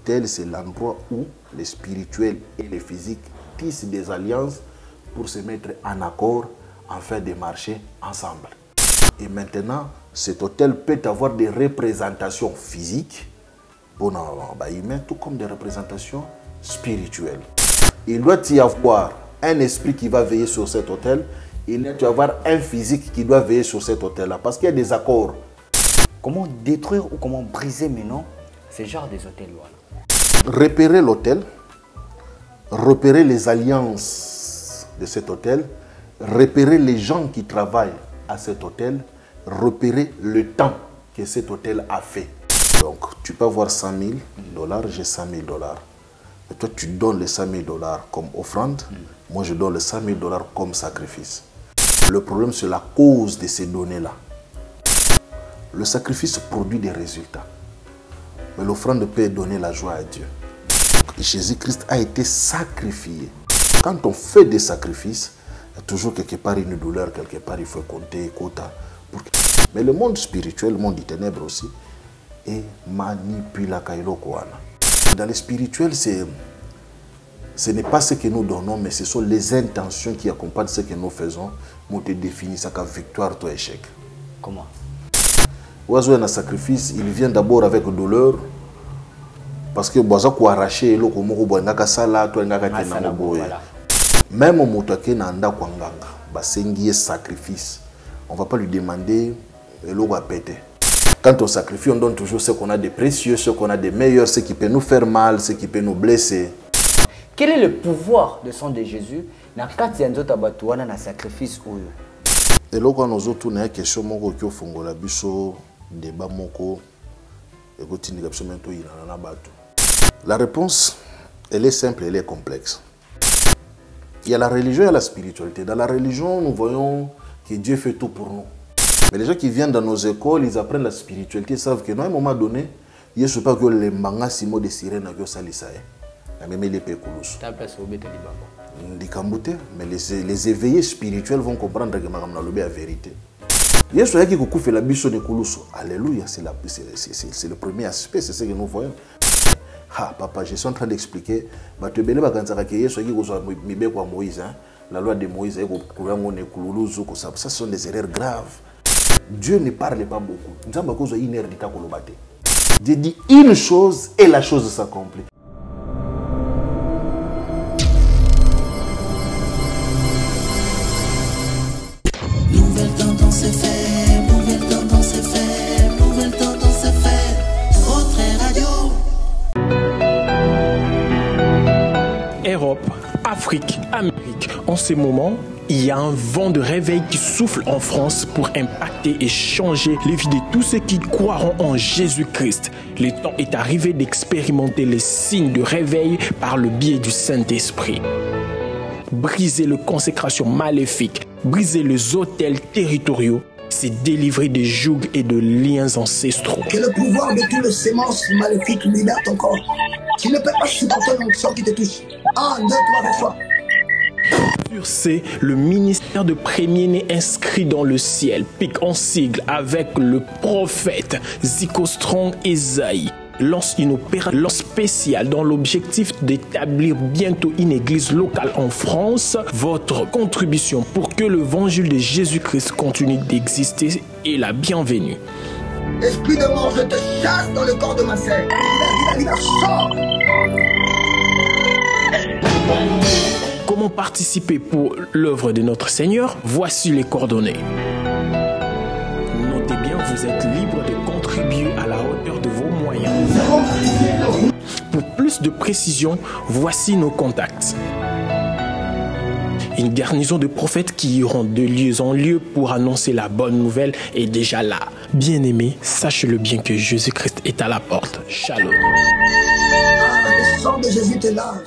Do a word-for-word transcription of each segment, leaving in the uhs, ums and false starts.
Tel, c'est l'endroit où les spirituels et les physiques tissent des alliances pour se mettre en accord afin de marcher ensemble. Et maintenant, cet hôtel peut avoir des représentations physiques, bon, tout comme des représentations spirituelles. Il doit y avoir un esprit qui va veiller sur cet hôtel, il doit y avoir un physique qui doit veiller sur cet hôtel-là, parce qu'il y a des accords. Comment détruire ou comment briser maintenant ce genre des hôtels-là? Repérer l'hôtel, repérer les alliances de cet hôtel, repérer les gens qui travaillent à cet hôtel, repérer le temps que cet hôtel a fait. Donc, tu peux avoir cent mille dollars, j'ai cent mille dollars. Et toi, tu donnes les cent mille dollars comme offrande, mm. moi je donne les cent mille dollars comme sacrifice. Le problème, c'est la cause de ces données-là. Le sacrifice produit des résultats. Mais l'offrande peut donner la joie à Dieu. Jésus-Christ a été sacrifié. Quand on fait des sacrifices, il y a toujours quelque part une douleur, quelque part il faut compter, quota. Mais le monde spirituel, le monde des ténèbres aussi, est manipulateur. Dans le spirituel, c'est... ce n'est pas ce que nous donnons, mais ce sont les intentions qui accompagnent ce que nous faisons. Nous te définissons comme victoire ou échec. Comment? Oiseau un sacrifice, il vient d'abord avec douleur. Parce que boza ko arracher lo ko moko boanga ka sala to nga ka tena boye. Même moto ke na nda kwa nganga, ba sengi sacrifice. On va pas lui demander lo ko péter. Quand on sacrifie, on donne toujours ce qu'on a de précieux, ce qu'on a de meilleur, ce qui peut nous faire mal, ce qui peut nous blesser. Quel est le pouvoir de sang de Jésus na kati ya nzoto batu wana na sacrifice oyo? Et là quand nous autres na question moko ki ofongola biso débat moko et continue absolument to ina na batu. La réponse, elle est simple, elle est complexe. Il y a la religion et la spiritualité. Dans la religion, nous voyons que Dieu fait tout pour nous. Mais les gens qui viennent dans nos écoles, ils apprennent la spiritualité, ils savent que à un moment donné, il ne faut pas que les mangas simo de sirène que ça les sae. Même les pécoulous. Mais les, les éveillés spirituels vont comprendre que c'est la vérité. Yesu yaki kukufe la biso ne kuluso. Alléluia, c'est le premier aspect, c'est ce que nous voyons. Ah, papa, je suis en train d'expliquer. La loi de Moïse, ça sont des erreurs graves. Dieu ne parle pas beaucoup. Dieu dit une chose et la chose s'accomplit. Nouvelle tendance est faite, nouvelle tendance est faite, nouvelle tendance est faite. Votre radio. Europe, Afrique, Amérique. En ce moment, il y a un vent de réveil qui souffle en France pour impacter et changer les vies de tous ceux qui croiront en Jésus-Christ. Le temps est arrivé d'expérimenter les signes de réveil par le biais du Saint-Esprit. Briser les consécrations maléfiques, briser les autels territoriaux, c'est délivrer des jougs et de liens ancestraux. Que le pouvoir de toutes les sémences maléfiques libère ton corps. Tu ne peux pas supporter l'onction qui te touche. Un, deux, trois, fois. Sur c'est le ministère de premier-né inscrit dans le ciel, pique en sigle avec le prophète Zico Strong Esaïe. Lance une opération spéciale dans l'objectif d'établir bientôt une église locale en France. Votre contribution pour que l'évangile de Jésus-Christ continue d'exister est la bienvenue. Esprit de mort, je te chasse dans le corps de ma sœur. Il a sort. Comment participer pour l'œuvre de notre Seigneur? Voici les coordonnées. Notez bien, vous êtes libre de contribuer à la hauteur de vos moyens. Pour plus de précision, voici nos contacts. Une garnison de prophètes qui iront de lieu en lieu pour annoncer la bonne nouvelle est déjà là. Bien-aimés, sachez-le bien que Jésus-Christ est à la porte. Shalom. Ah, le sang de Jésus te lave.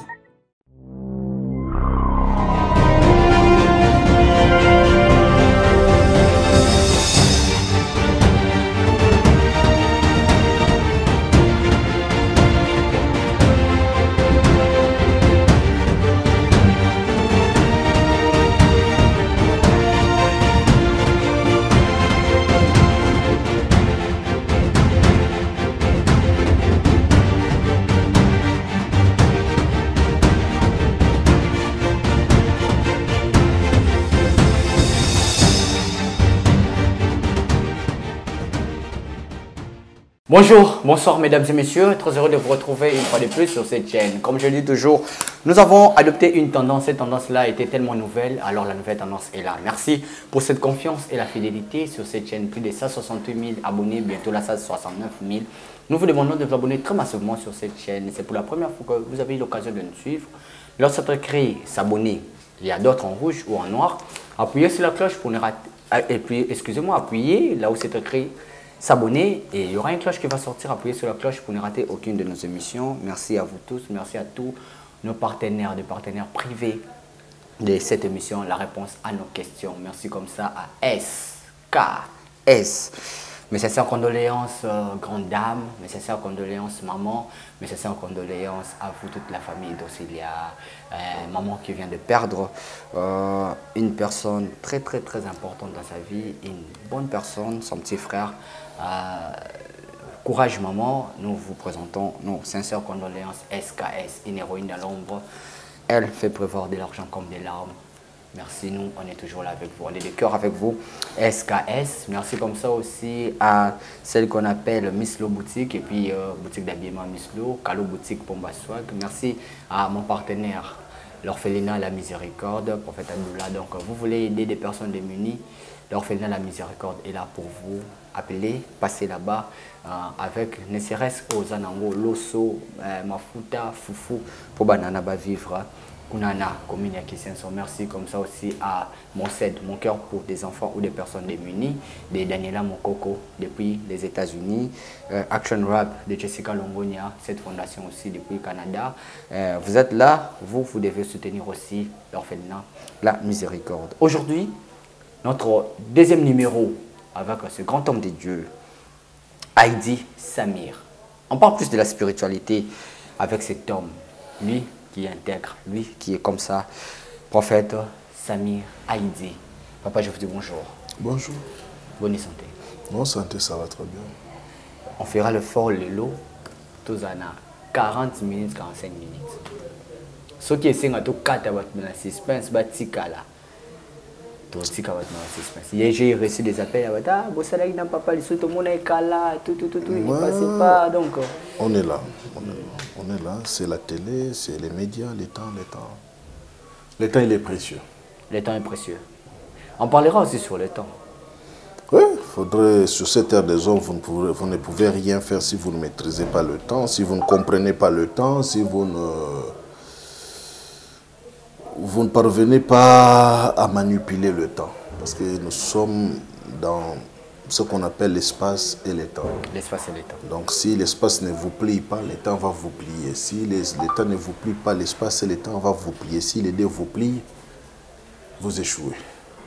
Bonjour, bonsoir mesdames et messieurs, très heureux de vous retrouver une fois de plus sur cette chaîne. Comme je le dis toujours, nous avons adopté une tendance, cette tendance-là était tellement nouvelle, alors la nouvelle tendance est là. Merci pour cette confiance et la fidélité sur cette chaîne, plus de cent soixante-huit mille abonnés, bientôt là cent soixante-neuf mille. Nous vous demandons de vous abonner très massivement sur cette chaîne, c'est pour la première fois que vous avez eu l'occasion de nous suivre. Lorsque vous écrit s'abonner, il y a d'autres en rouge ou en noir, appuyez sur la cloche pour ne rater, et puis excusez-moi, appuyez là où c'est écrit s'abonner et il y aura une cloche qui va sortir. Appuyez sur la cloche pour ne rater aucune de nos émissions. Merci à vous tous, merci à tous nos partenaires, des partenaires privés de cette émission, la réponse à nos questions. Merci comme ça à S K S. Mes sincères condoléances, euh, grande dame, mes sincères condoléances, maman, mes sincères condoléances à vous, toute la famille d'Auxilia, euh, maman qui vient de perdre euh, une personne très très très importante dans sa vie, une bonne personne, son petit frère. Euh, courage maman, nous vous présentons nos sincères condoléances, S K S, une héroïne dans l'ombre. Elle fait prévoir de l'argent comme des larmes. Merci, nous, on est toujours là avec vous, on est de cœur avec vous, S K S. Merci comme ça aussi à celle qu'on appelle Miss Lo Boutique et puis euh, boutique d'habillement Miss Lo, Calo Boutique Pomba Swag. Merci à mon partenaire, l'orphelinat La Miséricorde, Prophète Abdullah. Donc, vous voulez aider des personnes démunies, l'orphelinat La Miséricorde est là pour vous. Appelez, passez là-bas euh, avec ne serait-ce aux Anango, Loso, euh, Mafuta, Foufou, pour Banana ba vivre. Kunana, commune à merci comme ça aussi à mon C E D, mon cœur pour des enfants ou des personnes démunies, de Daniela Mokoko depuis les États-Unis, euh, Action Rap de Jessica Longonia, cette fondation aussi depuis le Canada. Euh, vous êtes là, vous, vous devez soutenir aussi l'orphelinat La Miséricorde. Aujourd'hui, notre deuxième numéro avec ce grand homme de Dieu, Heidi Samir. On parle plus de la spiritualité avec cet homme, lui qui intègre, lui qui est comme ça, prophète Samir Heidi. Papa, je vous dis bonjour. Bonjour. Bonne santé. Bonne santé, ça va très bien. On fera le fort le lot, tous en quarante minutes, quarante-cinq minutes. Ce qui est c'est que quatre dans le suspense, c'est là. J'ai reçu des appels, ah, vous savez que papa, tout le monde est là, tout, tout, tout, tout, il ne passe pas, donc... On est là, on est là, on est là, c'est la télé, c'est les médias, le temps, le temps. Le temps, il est précieux. Le temps est précieux. On parlera aussi sur le temps. Oui, il faudrait, sur cette terre des hommes, vous ne, pouvez, vous ne pouvez rien faire si vous ne maîtrisez pas le temps, si vous ne comprenez pas le temps, si vous ne... Vous ne parvenez pas à manipuler le temps, parce que nous sommes dans ce qu'on appelle l'espace et le temps. L'espace et le temps. Donc si l'espace ne vous plie pas, le temps va vous plier. Si les, le temps ne vous plie pas, l'espace et le temps va vous plier. Si les deux vous plient, vous échouez.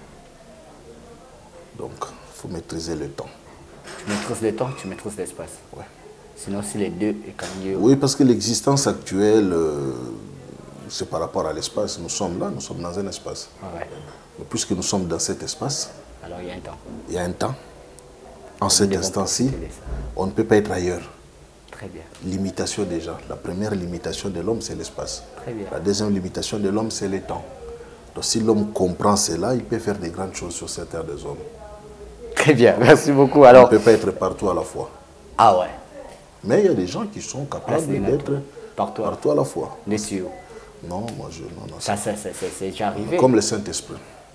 Donc, il faut maîtriser le temps. Tu maîtrises le temps, tu maîtrises l'espace. Ouais. Sinon, si les deux est quand même... Oui, parce que l'existence actuelle... Euh, c'est par rapport à l'espace. Nous sommes là, nous sommes dans un espace. Ouais. Mais puisque nous sommes dans cet espace, alors il y a un temps. Il y a un temps. En cet instant-ci, on ne peut pas être ailleurs. Très bien. Limitation déjà. La première limitation de l'homme, c'est l'espace. Très bien. La deuxième limitation de l'homme, c'est le temps. Donc si l'homme comprend cela, il peut faire de grandes choses sur cette terre des hommes. Très bien, merci beaucoup. Alors... On ne peut pas être partout à la fois. Ah ouais. Mais il y a des gens qui sont capables d'être partout. partout à la fois. Les cieux. Non, moi je... Non, non, ça, c'est déjà arrivé. Comme le Saint-Esprit.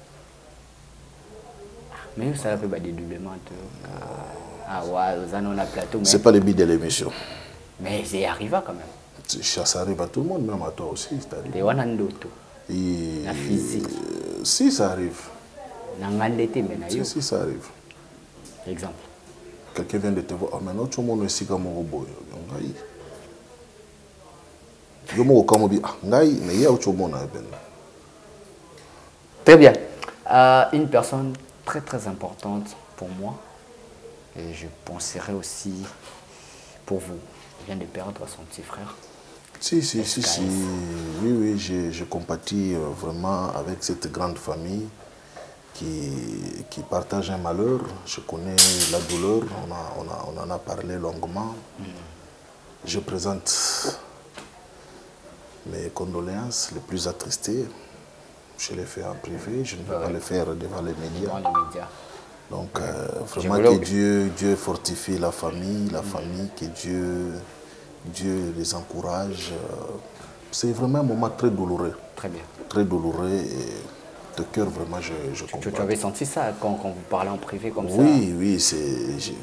Mais ça fait pas des doublements. Ah ouais, on a plateau. C'est pas le but de l'émission. Mais c'est arrivé quand même. Ça arrive à tout le monde, même à toi aussi. Et la physique. Si, ça arrive. Si, si, ça arrive. Exemple. Quelqu'un vient de te voir. Ah, mais non, tout le monde est ici comme un robot. Très bien. Euh, une personne très très importante pour moi, et je penserai aussi pour vous. Il vient de perdre son petit frère. Si, si, si, si. Oui, oui, je, je compatis vraiment avec cette grande famille qui, qui partage un malheur. Je connais la douleur, on, a, on, a, on en a parlé longuement. Mm. Je présente mes condoléances les plus attristées. Je les fais en privé, je ne vais ouais. pas les faire devant les médias. Devant les médias. Donc, euh, vraiment que Dieu, Dieu fortifie la famille, la famille, que Dieu, Dieu les encourage. C'est vraiment un moment très douloureux. Très bien. Très douloureux et de cœur, vraiment, je, je comprends. Tu, tu avais senti ça quand, quand vous parlez en privé comme oui, ça? Oui, oui, c'est... Je,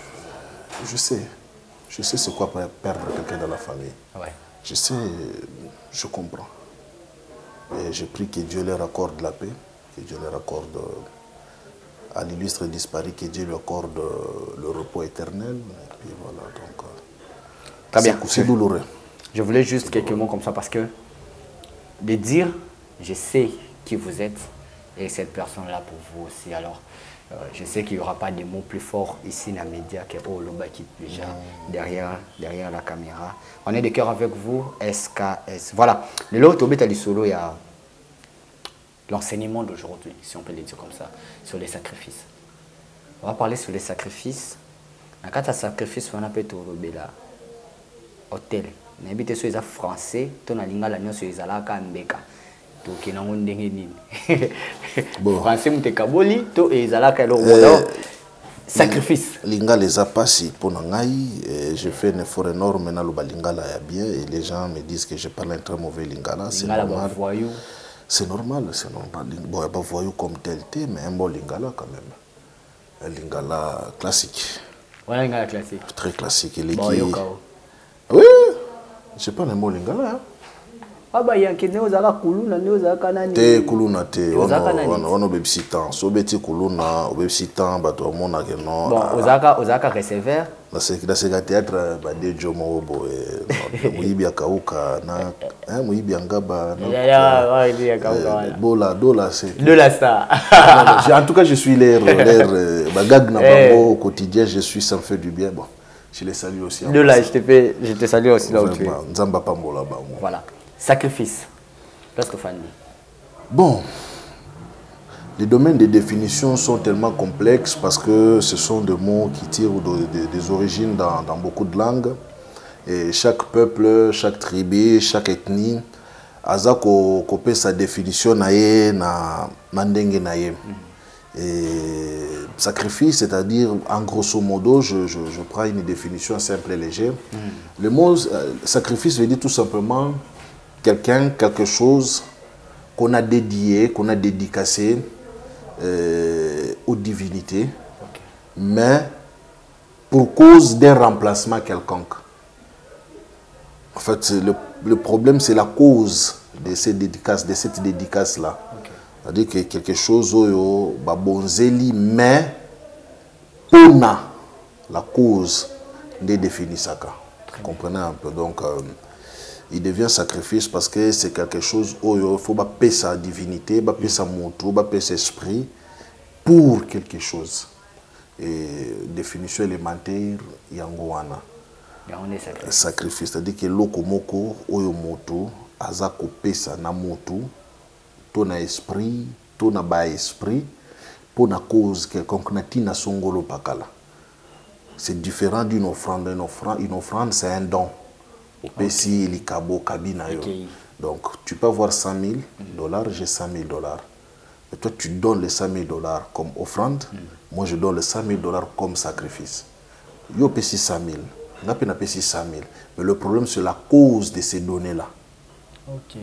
je sais. Je sais c'est quoi perdre quelqu'un dans la famille. Ouais. Je sais, je comprends. Et je prie que Dieu leur accorde la paix, que Dieu leur accorde à l'illustre disparu, que Dieu lui accorde le repos éternel. Et puis voilà, donc... Très bien. C'est douloureux. Je voulais juste quelques mots comme ça parce que de dire, je sais qui vous êtes et cette personne-là pour vous aussi. Alors, euh, je sais qu'il n'y aura pas de mots plus forts ici dans les médias que oh, Loba qui déjà derrière, derrière la caméra. On est de cœur avec vous, S K S. Voilà. Le lot au bétal solo, il y a l'enseignement d'aujourd'hui, si on peut le dire comme ça, sur les sacrifices. On va parler sur les sacrifices. Quand tu as sacrifice, on appelle tout là. Hôtel. N'habite sur les français, ton alingala nyo sur les alaka mbeka. To kinango ndenge nini. Bon. Français mute kaboli to les alaka lo wala sacrifice. Lingala les a passé pour nangai, je fais un effort énorme na lo balingala ya bien et les gens me disent que je parle un très mauvais lingala, c'est normal. C'est normal, c'est normal. Bon, pas voyou comme tel thé, mais un bon lingala quand même. Un lingala classique. Ouais, lingala classique. Très classique, il est bon, qui... Oui. Je parle un mot lingala. Hein? Ah bah il y a qui n'est pas kuluna, n'est pas kanani. Te kuluna te, on on on obésitant, so beti kuluna, obésitant, bato mona que non. Bon, Osaka, Osaka receveur. Dans ce dans ce théâtre, bah de Jomo bo, muibi akauka na, hein muibi angaba. Ya ya, ouais il y a kauka. Bola, dola c'est. De la star. En tout cas, je suis l'air, l'air, bagag na bango au quotidien, je suis ça me fait du bien bon. Je les salue aussi. De là, je te fais, je te salue aussi là où tu es. Nzamba pambola ba. Voilà. Sacrifice. Qu'est-ce que Fanny? Bon, les domaines de définition sont tellement complexes parce que ce sont des mots qui tirent de, de, des origines dans, dans beaucoup de langues. Et chaque peuple, chaque tribu, chaque ethnie a sa définition na na mandenge na ye. Et sacrifice, c'est-à-dire, en grosso modo, je, je, je prends une définition simple et légère. Mm. Le mot euh, sacrifice veut dire tout simplement quelqu'un, quelque chose qu'on a dédié, qu'on a dédicacé euh, aux divinités, okay. Mais pour cause d'un remplacement quelconque. En fait, le, le problème, c'est la cause de cette dédicace, de cette dédicace-là. Okay. C'est-à-dire que quelque chose oyo babonzeli mais pona la cause de définir ça. Vous comprenez un peu, donc euh, il devient sacrifice parce que c'est quelque chose oyo il faut payer sa divinité, payer sa moto, payer sa esprit pour quelque chose. Et définition élémentaire yangoana. Sacrifice, c'est-à-dire que loko moko oyo moto aza ko pesa na moto. Ton esprit, ton bas esprit, pour la cause quelconque na songolo pakala. C'est différent d'une offrande. Une offrande, une offrande c'est un don. Au Pessi, okay. Likabo, Kabina. Okay. Donc, tu peux avoir cent mille dollars, j'ai cent mille dollars. Et toi, tu donnes les cent mille dollars comme offrande. Mm. Moi, je donne les cent mille dollars comme sacrifice. Yo Pessi cent mille. N'a pas Pessi cent mille. Mais le problème, c'est la cause de ces données-là. Ok.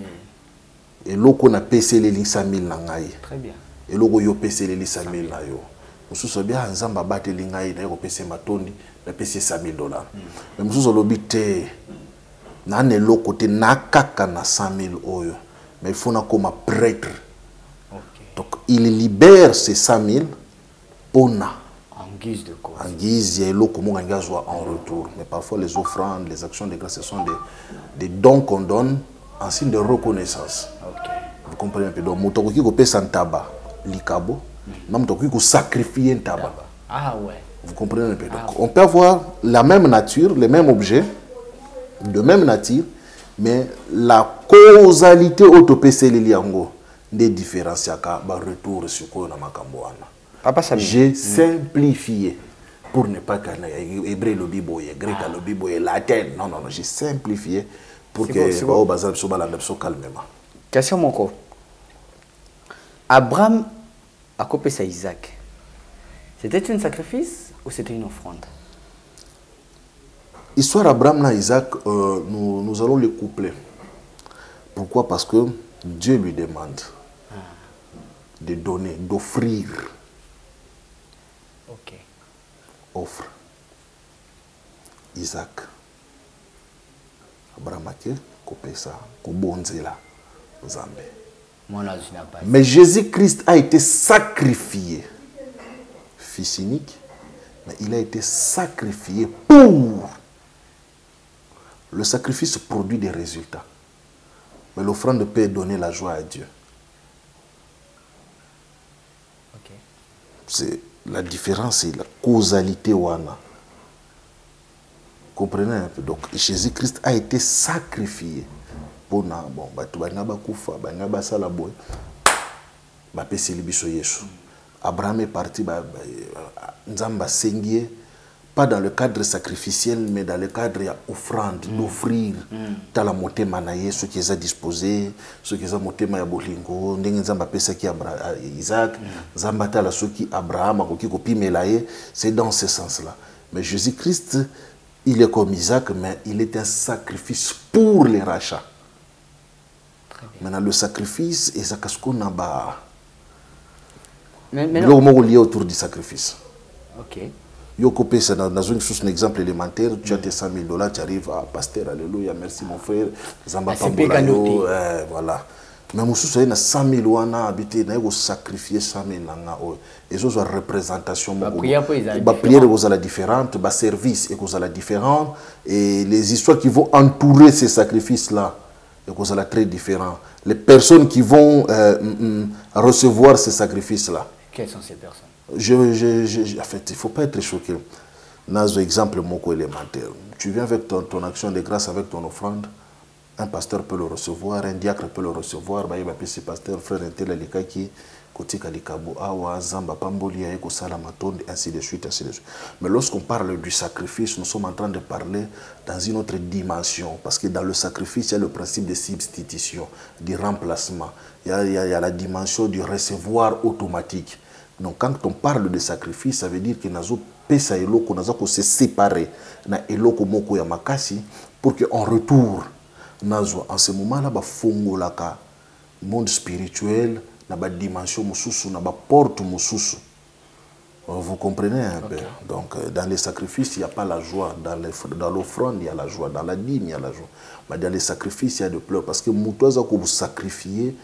Et l'oko na payé les cent mille nangai. Très bien. Et l'oko yo payé les cent mille na yo. Nous sommes bien ensemble à battre les nangai, na yo payé matoni, na payé cent mille dollars. Mais nous sommes l'obité. Na ne l'oko te na kaka na cent mille oyo. Mais il faut na comme prêtre. Donc il libère ces cent mille pour na. En guise de quoi? En guise, il y a l'oko mon engagement en retour. Mais parfois les offrandes, les actions de grâce, ce sont des, des dons qu'on donne en signe de reconnaissance. Okay. Vous comprenez un peu. Donc, motokoki ko pesa tabac, likabo, même motokoki ko sacrifier un tabac. Ah ouais. Vous comprenez un peu. Donc, ah, on peut avoir la même nature, les mêmes objets, de même nature, mais la causalité autopécé liango des différences yaka ba retour sur quoi na makambo wana. J'ai mm. simplifié pour ne pas qu'il hébreu le biboye, grec le biboye, latin. Non non non, j'ai simplifié. Pour que au bazar soit calmement. Question mon Abraham a coupé sa Isaac. C'était un sacrifice ou c'était une offrande? Histoire Abraham et Isaac, euh, nous, nous allons les coupler. Pourquoi? Parce que Dieu lui demande ah. de donner, d'offrir. Ok. Offre. Isaac. Abraham a coupé ça, Kobonzela, Zambé. Mais Jésus-Christ a été sacrifié. Fils unique, mais il a été sacrifié pour. Le sacrifice produit des résultats. Mais l'offrande peut donner la joie à Dieu. Okay. C'est la différence, c'est la causalité wana. Comprenez un peu. Donc Jésus-Christ a été sacrifié. Bon, bon, Abraham est parti, Nzamba Sengie, pas dans le cadre sacrificiel, mais dans le cadre offrande, mm. d'offrir, dans la montée manaye, ce qui est disposé, ce qui est monté maya bolingo, Nzamba pesa ki Isaac, Nzamba tala ce qui Abraham, qui copie melaye, c'est dans ce sens-là. Mais Jésus-Christ, il est comme Isaac, mais il est un sacrifice pour les rachats. Maintenant, le sacrifice, et ça casse qu'on a bas. Mais non. Lié autour du sacrifice. Ok. Yo copé ça dans une source un exemple élémentaire, tu as tes cent mille dollars, tu arrives à pasteur, alléluia, merci mon frère, Zamba Pambola, euh, voilà. Mais mon source a cent mille wana habité, na yo sacrifier cent mille nanga o. Et ça soit représentation ba prière pour ils ba prière aux la différente, ba service et aux la différente et les histoires qui vont entourer ces sacrifices là. Et que ça très différent. Les personnes qui vont euh, mm, recevoir ces sacrifices-là. Quelles sont ces personnes? je, je, je, En fait, il ne faut pas être choqué. Dans un exemple moko élémentaire. Tu viens avec ton, ton action de grâce, avec ton offrande. Un pasteur peut le recevoir, un diacre peut le recevoir. Bah, il va appeler ce pasteur, frère intel, qui kotika likabo awa zamba pamboli ya eko sala matonde, ainsi de suite, ainsi de suite. Mais lorsqu'on parle du sacrifice, nous sommes en train de parler dans une autre dimension, parce que dans le sacrifice, il y a le principe de substitution, du remplacement, il y a, il y a, il y a la dimension du recevoir automatique. Donc quand on parle de sacrifice, ça veut dire que nazo pesa eloko, nazo ko se séparer na eloko moko ya makasi pour que en retour nazo en ce moment-là ba fongolaka monde spirituel na ba dimension mususu na ba porte mususu. Vous comprenez un okay. peu. Donc dans les sacrifices, il n'y a pas la joie. Dans l'offrande, il y a la joie. Dans la dîme, il y a la joie. Mais dans les sacrifices, il y a de pleurs. Parce que Moutoisa, que vous sacrifiez,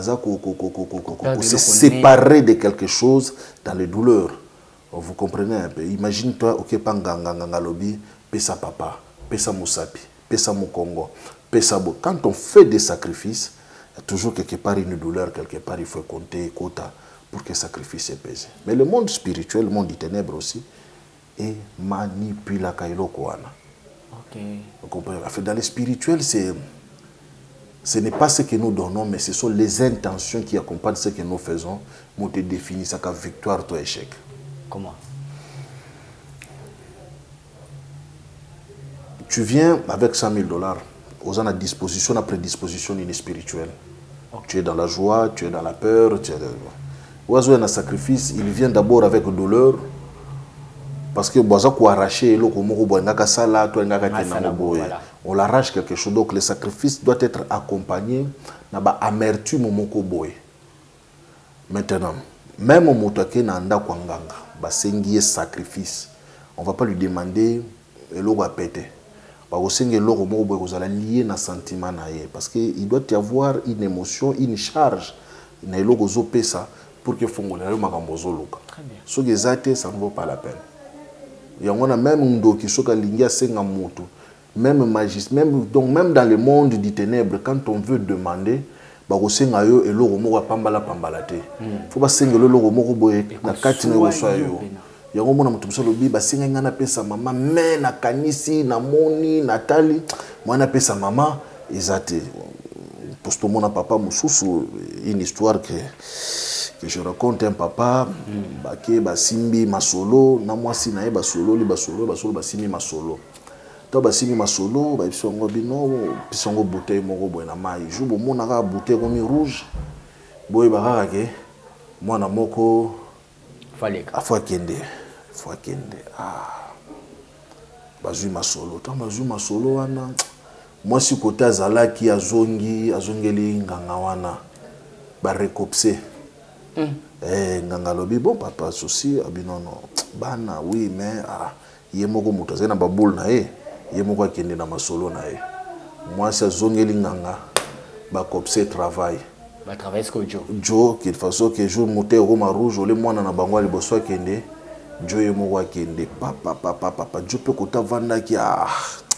vous se séparer de quelque chose dans les douleurs. Vous comprenez un peu. Imagine-toi, ok, panganga lobi, pesa papa, pesa musapi, pesa mukongo, pesa bo. Quand on fait des sacrifices, il y a toujours quelque part une douleur, quelque part il faut compter, quota, pour que le sacrifice est pesé. Mais le monde spirituel, le monde des ténèbres aussi, est manipula kailo koana. Ok. Vous comprenez? Dans le spirituel, c'est, ce n'est pas ce que nous donnons, mais ce sont les intentions qui accompagnent ce que nous faisons. Nous te définissons ça comme victoire, toi échec. Comment? Tu viens avec cent mille dollars, aux gens à disposition, à prédisposition d'une spirituelle. Okay. Tu es dans la joie, tu es dans la peur, tu es dans... Oiseau un sacrifice, il vient d'abord avec douleur, parce que on l'arrache quelque chose. Donc le sacrifice doit être accompagné d'amertume. Maintenant, même au sacrifice, on ne va pas lui demander l'eau à péter. Parce qu'il doit y avoir une émotion, une charge. Pour que Fongolais Magambozo ce qui est ça ne vaut pas la peine. Il y a même un dos qui soit même magiste, même donc même dans le monde des ténèbres, quand on veut demander, bah on sait ayo et l'eau mo pambala pambalate. Faut pas single l'eau mo boye na kati na oswa yo. Il y a un moment où tout ça le bi bah singa ngana pesa maman mais na kanisi na moni Nathalie moi na pesa maman ezate. Pour tout mon papa mususu une histoire que que je raconte un papa bake basimbi masolo na mwasi na ye basolo li basolo basolo basimbi masolo to basimbi masolo ba bisongo bino bisongo bouteille moko boy na mai ju bo mona ka bouteille comme rouge boy ba ke mwana moko Fallait. Ah, faut kende. Faut kende. Ah. Bazui masolo. Tant bazui masolo wana. Moi si côté azala ki azongi, azongeli nganga wana. Ba recopser. Mm. Eh nganga lobi bon papa souci abino non. Bana oui mais ah yemoko muto zena babul na e. Yemoko akende na masolo na e. Moi si azongeli nganga ba copser travail. Ba travailler ce que Joe. Joe qu'il façon que jour monter au rouge ole mwana na bango ali boso akende. Joe yemoko akende papa papa papa Joe pe kota vanda ki ah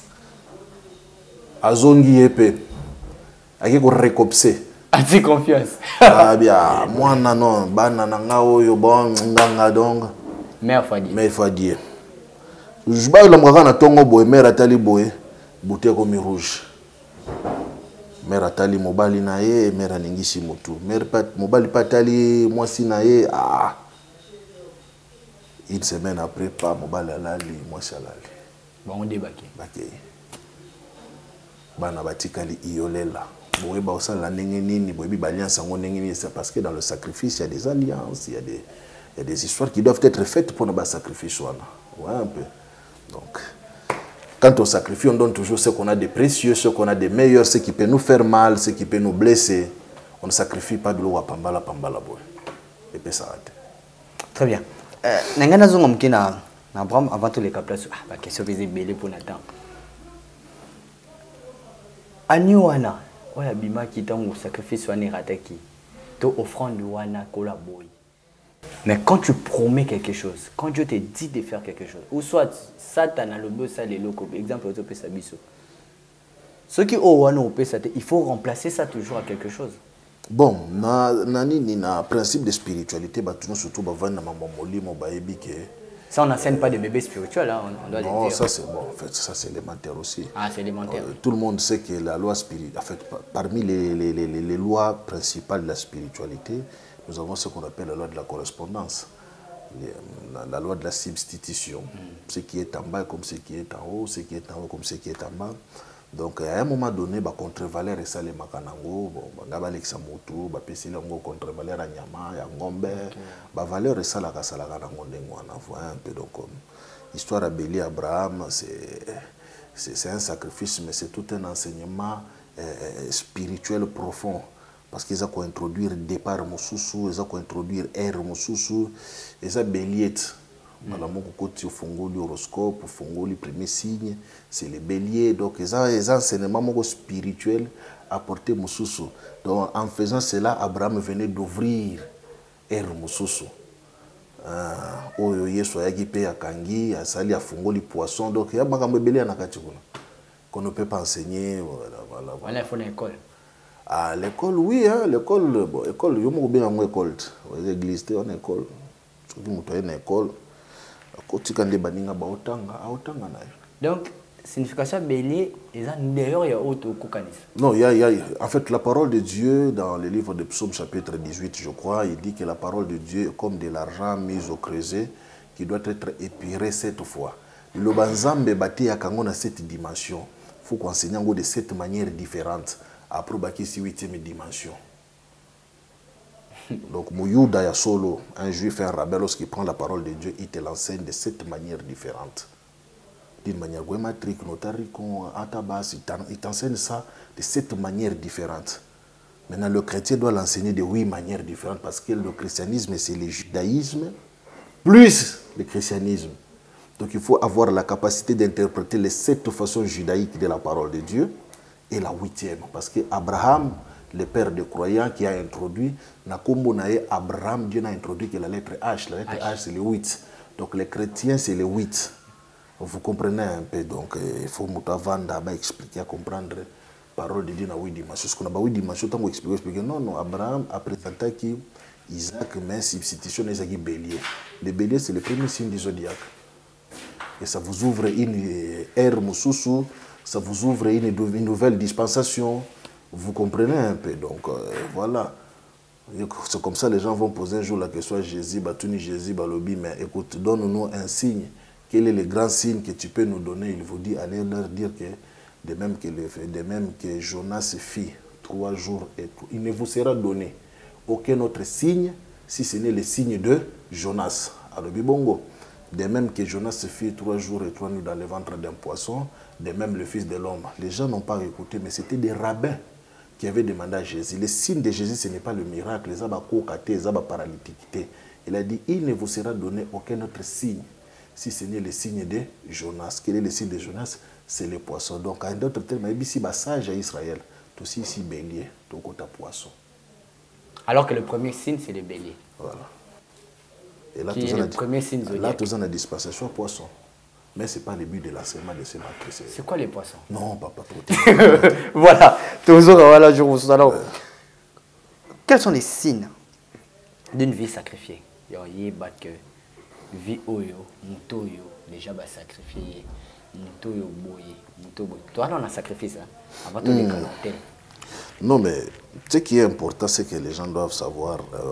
azongi yepe aki ko recopser anti confiance ah bien moi non non bana nanga oyo bon nganga donc mais faut dire mais faut dire je ba la mwaka na tongo boy mère atali boy bouteille comme rouge mère atali mobali na ye mère alingisi motu mère pat mobali patali moi si na ye ah une semaine après pas mobali alali moi si alali bon on débaké baké bana batikali iolela boye ba osala ndenge nini boye bi alliance ngo ndenge nini c'est parce que dans le sacrifice il y a des alliances il y a des il y a des histoires qui doivent être faites pour ne sacrifice wana ouais un peu donc quand on sacrifie on donne toujours ce qu'on a de précieux ce qu'on a de meilleur ce qui peut nous faire mal ce qui peut nous blesser on ne sacrifie pas de l'eau à pambala pambala boye et puis ça arrête très bien euh nangana zongo mkina na Abraham avant tous les cas place ah ba question visible pour Nathan ani wana oya bima ki tango sacrifice wana rataki to offrande wana kola boy mais quand tu promets quelque chose quand Dieu te dit de faire quelque chose ou soit Satan a le beau ça les locaux exemple au pesa biso ce qui o wana o pesa il faut remplacer ça toujours à quelque chose bon na nani ni na principe de spiritualité ba tuno surtout ba vana mambo molimo ba ebike. Ça, on n'enseigne pas de bébés spirituels, hein, on doit non, le dire. ça c'est bon, en fait, ça c'est élémentaire aussi. Ah, c'est élémentaire. Euh, tout le monde sait que la loi spirituelle, en fait, parmi les, les, les, les lois principales de la spiritualité, nous avons ce qu'on appelle la loi de la correspondance, les, la, la loi de la substitution. Mm. Ce qui est en bas comme ce qui est en haut, ce qui est en haut comme ce qui est en bas. Donc, à un moment donné, bah, contre-valeur et ça, les makanango, bon, bah, l'examoto, bah, pesi lango contre-valeur à nyama, ya ngombe, bah, valeur et ça, la kasa la kanango ndengwana, un peu donc, comme histoire à Béli Abraham, c'est un sacrifice, mais c'est tout un enseignement euh, spirituel profond. Parce qu'ils ont introduire départ mosusu, ils ont introduire air mosusu, ils ont bélier. Voilà, mon côté au fongo l'horoscope, au fongo le premier signe, c'est les béliers. Donc, ils ont un enseignement spirituel apporté mosusu. Donc, en faisant cela, Abraham venait d'ouvrir air mosusu. Oyo yeso yaki pe akangi, asali a fongo les poissons. Donc, il y a makambo bélier na katikuna. Qu'on ne peut pas enseigner. Voilà, voilà. Voilà, il faut une école. À l'école, oui, hein, l'école, bon, école, je m'en bien en école, les églises, en école, ce qui m'ont une école, quand tu as des baninga, bah autant, autant donc, signification bélier, et d'ailleurs il y a autre koukanis. Non, il y a, il y a, en fait, la parole de Dieu dans le livre de Psaume chapitre dix-huit, je crois, il dit que la parole de Dieu est comme de l'argent mis au creuset qui doit être épuré sept fois. Le banzambe bâti à Kango dans cette dimension, il faut qu'on enseigne de sept manières différentes. Après, il y a huitième dimension. Donc, Mouyouda ya solo, un juif, un rabbin, lorsqu'il prend la parole de Dieu, il te l'enseigne de sept manières différentes. D'une manière guématrique, notarique, atabas, il t'enseigne ça de sept manières différentes. Maintenant, le chrétien doit l'enseigner de huit manières différentes parce que le christianisme, c'est le judaïsme plus le christianisme. Donc, il faut avoir la capacité d'interpréter les sept façons judaïques de la parole de Dieu. Et la huitième, parce que Abraham, le père des croyants qui a introduit, Abraham, Dieu n'a introduit que la lettre H. La lettre H, H c'est le huit. Donc les chrétiens, c'est le huit. Vous comprenez un peu. Donc il faut Moutavanda expliquer, comprendre la parole de Dieu dans huit dimensions. Ce qu'on a huit dimensions, tant qu'on explique, expliquer. Non, non, Abraham a présenté qu'Isaac met substitution à Isaac bélier. Le bélier, c'est le premier signe du zodiaque. Et ça vous ouvre une ère Moussoussou. Ça vous ouvre une, une nouvelle dispensation. Vous comprenez un peu. Donc, euh, voilà. C'est comme ça les gens vont poser un jour la question à Jésus, Batouni Jésus, Balobi, mais écoute, donne-nous un signe. Quel est le grand signe que tu peux nous donner? Il vous dit, allez leur dire que, de même que, le, de même que Jonas fit trois jours et tout, il ne vous sera donné aucun autre signe, si ce n'est le signe de Jonas. Alors, Bibongo, de même que Jonas se fit trois jours et trois nuits dans le ventre d'un poisson, de même le Fils de l'homme. Les gens n'ont pas écouté, mais c'était des rabbins qui avaient demandé à Jésus. Le signe de Jésus, ce n'est pas le miracle, les abakokate, les abaparalytiquité. Il a dit, il ne vous sera donné aucun autre signe, si ce n'est le signe de Jonas. Quel est le signe de Jonas? C'est le poisson. Donc, en d'autres termes, il y a un sage à Israël, aussi ici bélier, donc on a poisson. Alors que le premier signe, c'est le bélier. Voilà. Et là, Qui est le premier signe zodiaque. Là, tout ça, on a dispensation poisson. Mais ce n'est pas le but de l'enseignement de ce matin. C'est quoi les poissons? Non, pas, pas trop. Voilà, toujours, voilà, je vous alors, euh. Quels sont les signes d'une vie sacrifiée? Il y a que vie oyo, mutoyo, déjà va sacrifier, mutoyo boye, mutoyo boye. Toi, on a sacrifié ça avant de mmh. les Non, mais ce qui est important, c'est que les gens doivent savoir euh,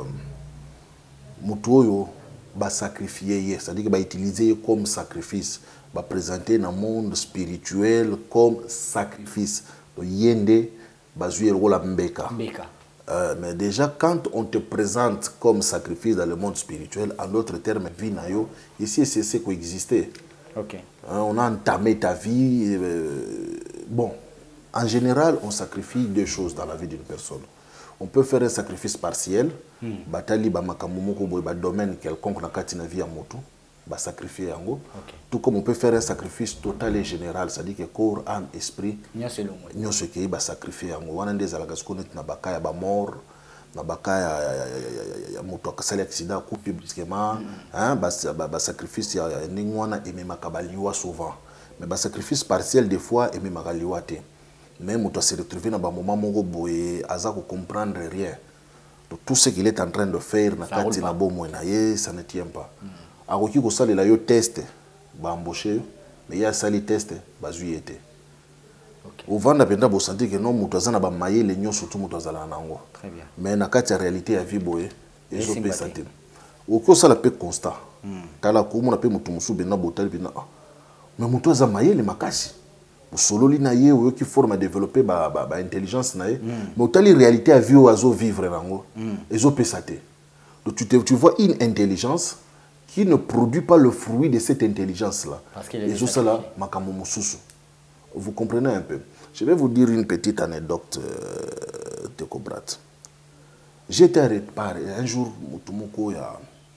mutoyo va sacrifier, c'est-à-dire qu'il va utiliser comme sacrifice, va présenter dans le monde spirituel comme sacrifice. Donc, yende, va jouer le rôle à mbeka. Euh, mais déjà, quand on te présente comme sacrifice dans le monde spirituel, en d'autres termes, vie nayo, ici, c'est ce qui existait. Okay. Hein, on a entamé ta vie. Euh, bon, en général, on sacrifie deux choses dans la vie d'une personne. On peut faire un sacrifice partiel, batali ba makamumoko boy ba domaine quelconque na kati na vie ya moto, ba sacrifier yango. Okay. Tout comme on peut faire un sacrifice total et général, c'est-à-dire que corps, âme, esprit, nyo ce qui ba sacrifier yango. Wana ndeza la gaskonet na bakaya ba mort, na bakaya ya moto akasali accident coup publiquement, hein, ba ba sacrifice ya ningwana ememaka baliwa souvent. Mais ba sacrifice partiel des fois ememaka liwa te. Même on doit se retrouver dans un moment où on ne comprendre rien. Donc, tout ce qu'il est en train de faire, ça ne tient pas. Alors, il y a un test, embauché, mais il y a un test, il y a un test. Au vent d'apprendre, vous sentez que non, vous avez un maillé, les gens surtout vous avez un ango. Très bien. Mais dans la réalité, il y a vie boye et je peux sentir. Au cours ça la paix constat. Quand la cour, on a paix mutumusou bena botal bena. Mais vous avez un maillé les makashi. Solo li na ye ou qui forme à développer ba ba, ba intelligence na ye mais autant les réalités à vivre à vivre nango et zo pesate. Donc tu te, tu vois une intelligence qui ne produit pas le fruit de cette intelligence là. Parce qu'il est ça là makamo mususu. Vous comprenez un peu. Je vais vous dire une petite anecdote euh, de Cobrat. J'étais arrêté par un jour mutumoko ya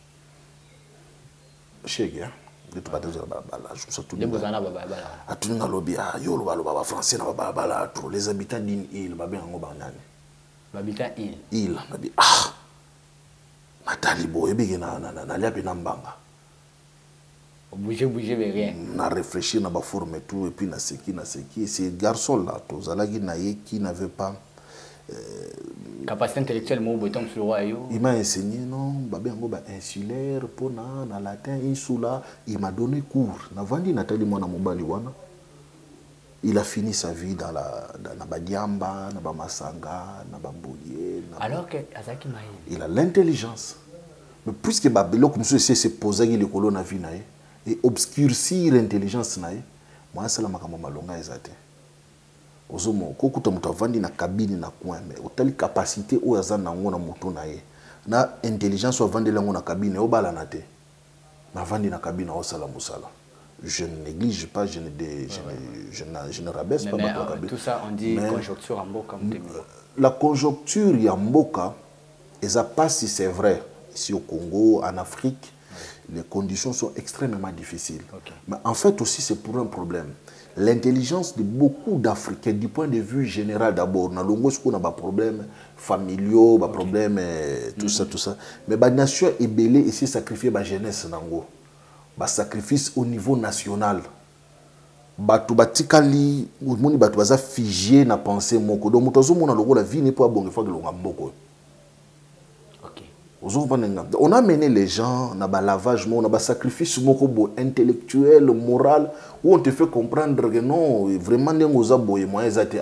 chege hein. Les habitants d'une île, habitants île. Île, ah, Nathalie Boye, bouger, bouger, mais rien. On a réfléchi, on a formé tout, et puis on a ce qui, on a ce qui. Ces garçons-là, qui n'avaient pas. Capacité intellectuelle, il m'a enseigné, non, insulaire, pona, na latin, insula. Il m'a donné cours. Il a fini sa vie dans la dans Badiamba, dans Masanga, dans Bamboye. Alors que Azaki Maï. Il a l'intelligence. Mais puisque Babelo, comme ça, c'est posé le colon na vie et obscurcir l'intelligence naïe, moi, c'est la makamama longa ezate. Ozomo kokuta mutu avandi na cabine na coin mais otali capacité o yaza na ngona mutu na ye na intelligence o avandi la ngona cabine o bala na te na vandi na cabine o sala musala. Je ne néglige pas, je ne dé, je, ouais. ne, je, ne, je ne rabaisse mais pas mais, ma cabine. Tout ça on dit mais, conjoncture en Mboka. La conjoncture ya Mboka et ça passe si c'est vrai ici au Congo, en Afrique, ouais. Les conditions sont extrêmement difficiles. Okay. Mais en fait aussi c'est pour un problème. L'intelligence de beaucoup d'Africains, du point de vue général d'abord, na longo siko na ba problèmes familiaux, ba okay. problèmes eh, tout mm -hmm. ça tout ça. Mais ba nation est belé ici sacrifier ba jeunesse nango. Ba sacrifice au niveau national. Ba tu batikali moni ba tu baza figé na pensée moko. Donc mutozo mona longo la vie n'est pas bon fois de longa mboko. On a mené les gens, on a un lavage, on a un sacrifice intellectuel, moral, où on te fait comprendre que non, vraiment, on a besoin de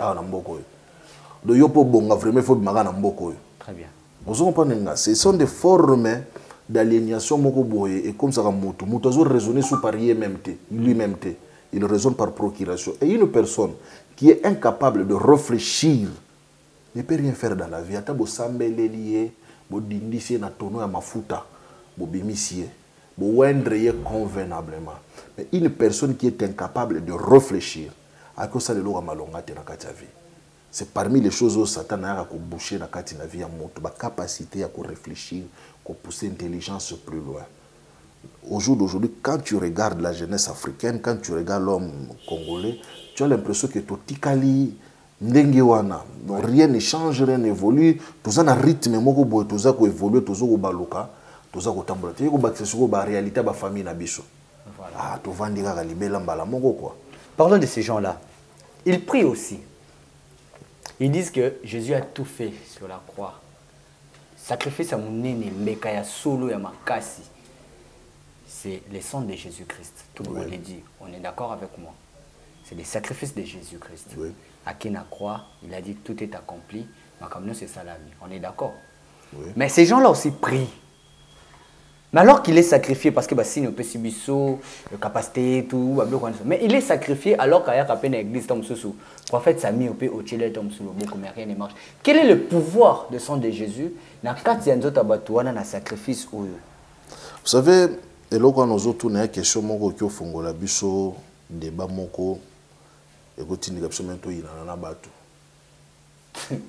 très bien. Ce sont des formes d'aliénation et comme ça, on raisonner sous parier lui-même. Il raisonne par procuration. Et une personne qui est incapable de réfléchir ne peut rien faire dans la vie. bodindisi na tono ya mafuta, bobimisi, bowendre convenablement. Mais une personne qui est incapable de réfléchir, à quoi ça le loga malonga te na kati ya vie. C'est parmi les choses où Satan a bouché na kati na vie ya moto, ba capacité à réfléchir, à pousser l'intelligence plus loin. Au jour d'aujourd'hui, quand tu regardes la jeunesse africaine, quand tu regardes l'homme congolais, tu as l'impression que tout tikali ndenge wana, rien ne change, rien n'évolue, tout un rythme moko boy, tout ça ko évolue, tout ça ko baluka, tout ça ko tambola, tu ko bakse sur ba réalité ba famille na biso. Ah, tu vas dire libela mbala moko quoi. Parlons de ces gens-là. Ils prient aussi. Ils disent que Jésus a tout fait sur la croix. Sacrifice à mon nene, mbekaya solo ya makasi. C'est le sang de Jésus-Christ. Tout le monde le dit. On est d'accord avec moi. C'est le sacrifice de Jésus-Christ. Oui. À qui na croix, il a dit tout est accompli. Mais comme nous, c'est ça la vie. On est d'accord. Oui. Mais ces gens-là aussi prient. Mais alors qu'il est sacrifié, parce que bah, si nous peut sibiso, le capacité, tout, mais il est sacrifié alors qu'il y a à peine l'église, le prophète Sami, peut au Chile, mais rien ne marche. Quel est le pouvoir de sang de Jésus dans le sacrifice? Vous savez, et là, quand nous avons tourné la question, nous avons la biso, débat, moko, et nous avons dit que nous avons dit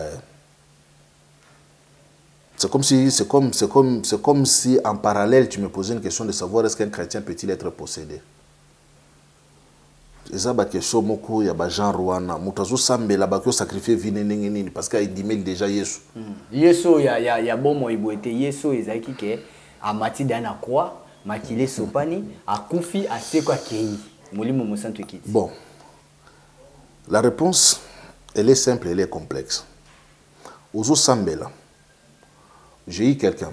c'est comme si, c'est comme, c'est comme, c'est comme si en parallèle tu me posais une question de savoir est-ce qu'un chrétien peut-il être possédé. Et ça, la question, moko, il y a Jean Rwanda, mutazo sambe la bakio sacrifier vine nini parce qu'il dit mais déjà Yesu. Yesu, il y a, il y a, il y a bon mot iboete. Yesu, il y a qui que a mati dana quoi, makile sopani, a kufi a sekwa kei. Molimo mosanto kiti. Bon, la réponse, elle est simple, elle est complexe. Ozo sambe là. J'ai eu quelqu'un.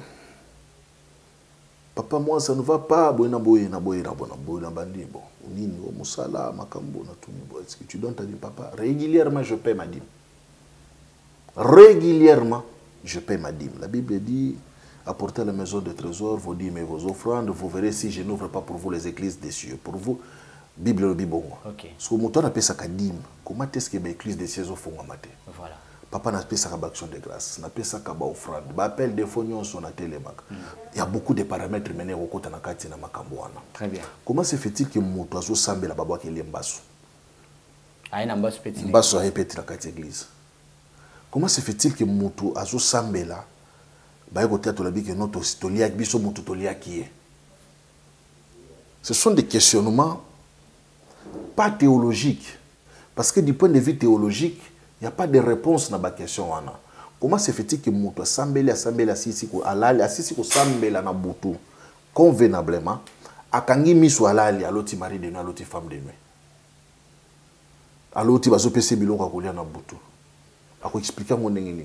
Papa, moi, ça ne va pas. Est-ce que tu donnes ta dîme, papa? Régulièrement, je paie ma dîme. Régulièrement, je paie ma dîme. La Bible dit, apportez à la maison de trésor vos dîmes et vos offrandes. Vous verrez si je n'ouvre pas pour vous les églises des cieux. Pour vous, Bible le Bible. Ce que mon temps appelle ça dîme. Comment est-ce que l'église des cieux font à mater? Voilà. Papa n'a pas ça comme action de grâce, n'a pas ça comme offrande. Appel des fonds sur la télé. Il y a beaucoup de paramètres menés au côté de la carte na makambouana. Très bien. Comment se fait-il que mon oiseau semble la baba qui est l'embasso? Ah, un embasso petit. Embasso a répété la carte église. Comment se fait-il que mon oiseau semble là, bah côté à tout la vie que notre tolia biso mon tolia qui est. Ce sont des questionnements pas théologiques, parce que du point de vue théologique il n'y a pas de réponse dans la question. Comment se fait-il que Moutou Sambele a Sambele a Sisi ko alali a Sisi ko Sambele na Boutou convenablement a kangi miso alali a l'autre mari de nous à l'autre femme de nous à l'autre baso pese biloko kolia na Boutou a ko expliquer mon ndenge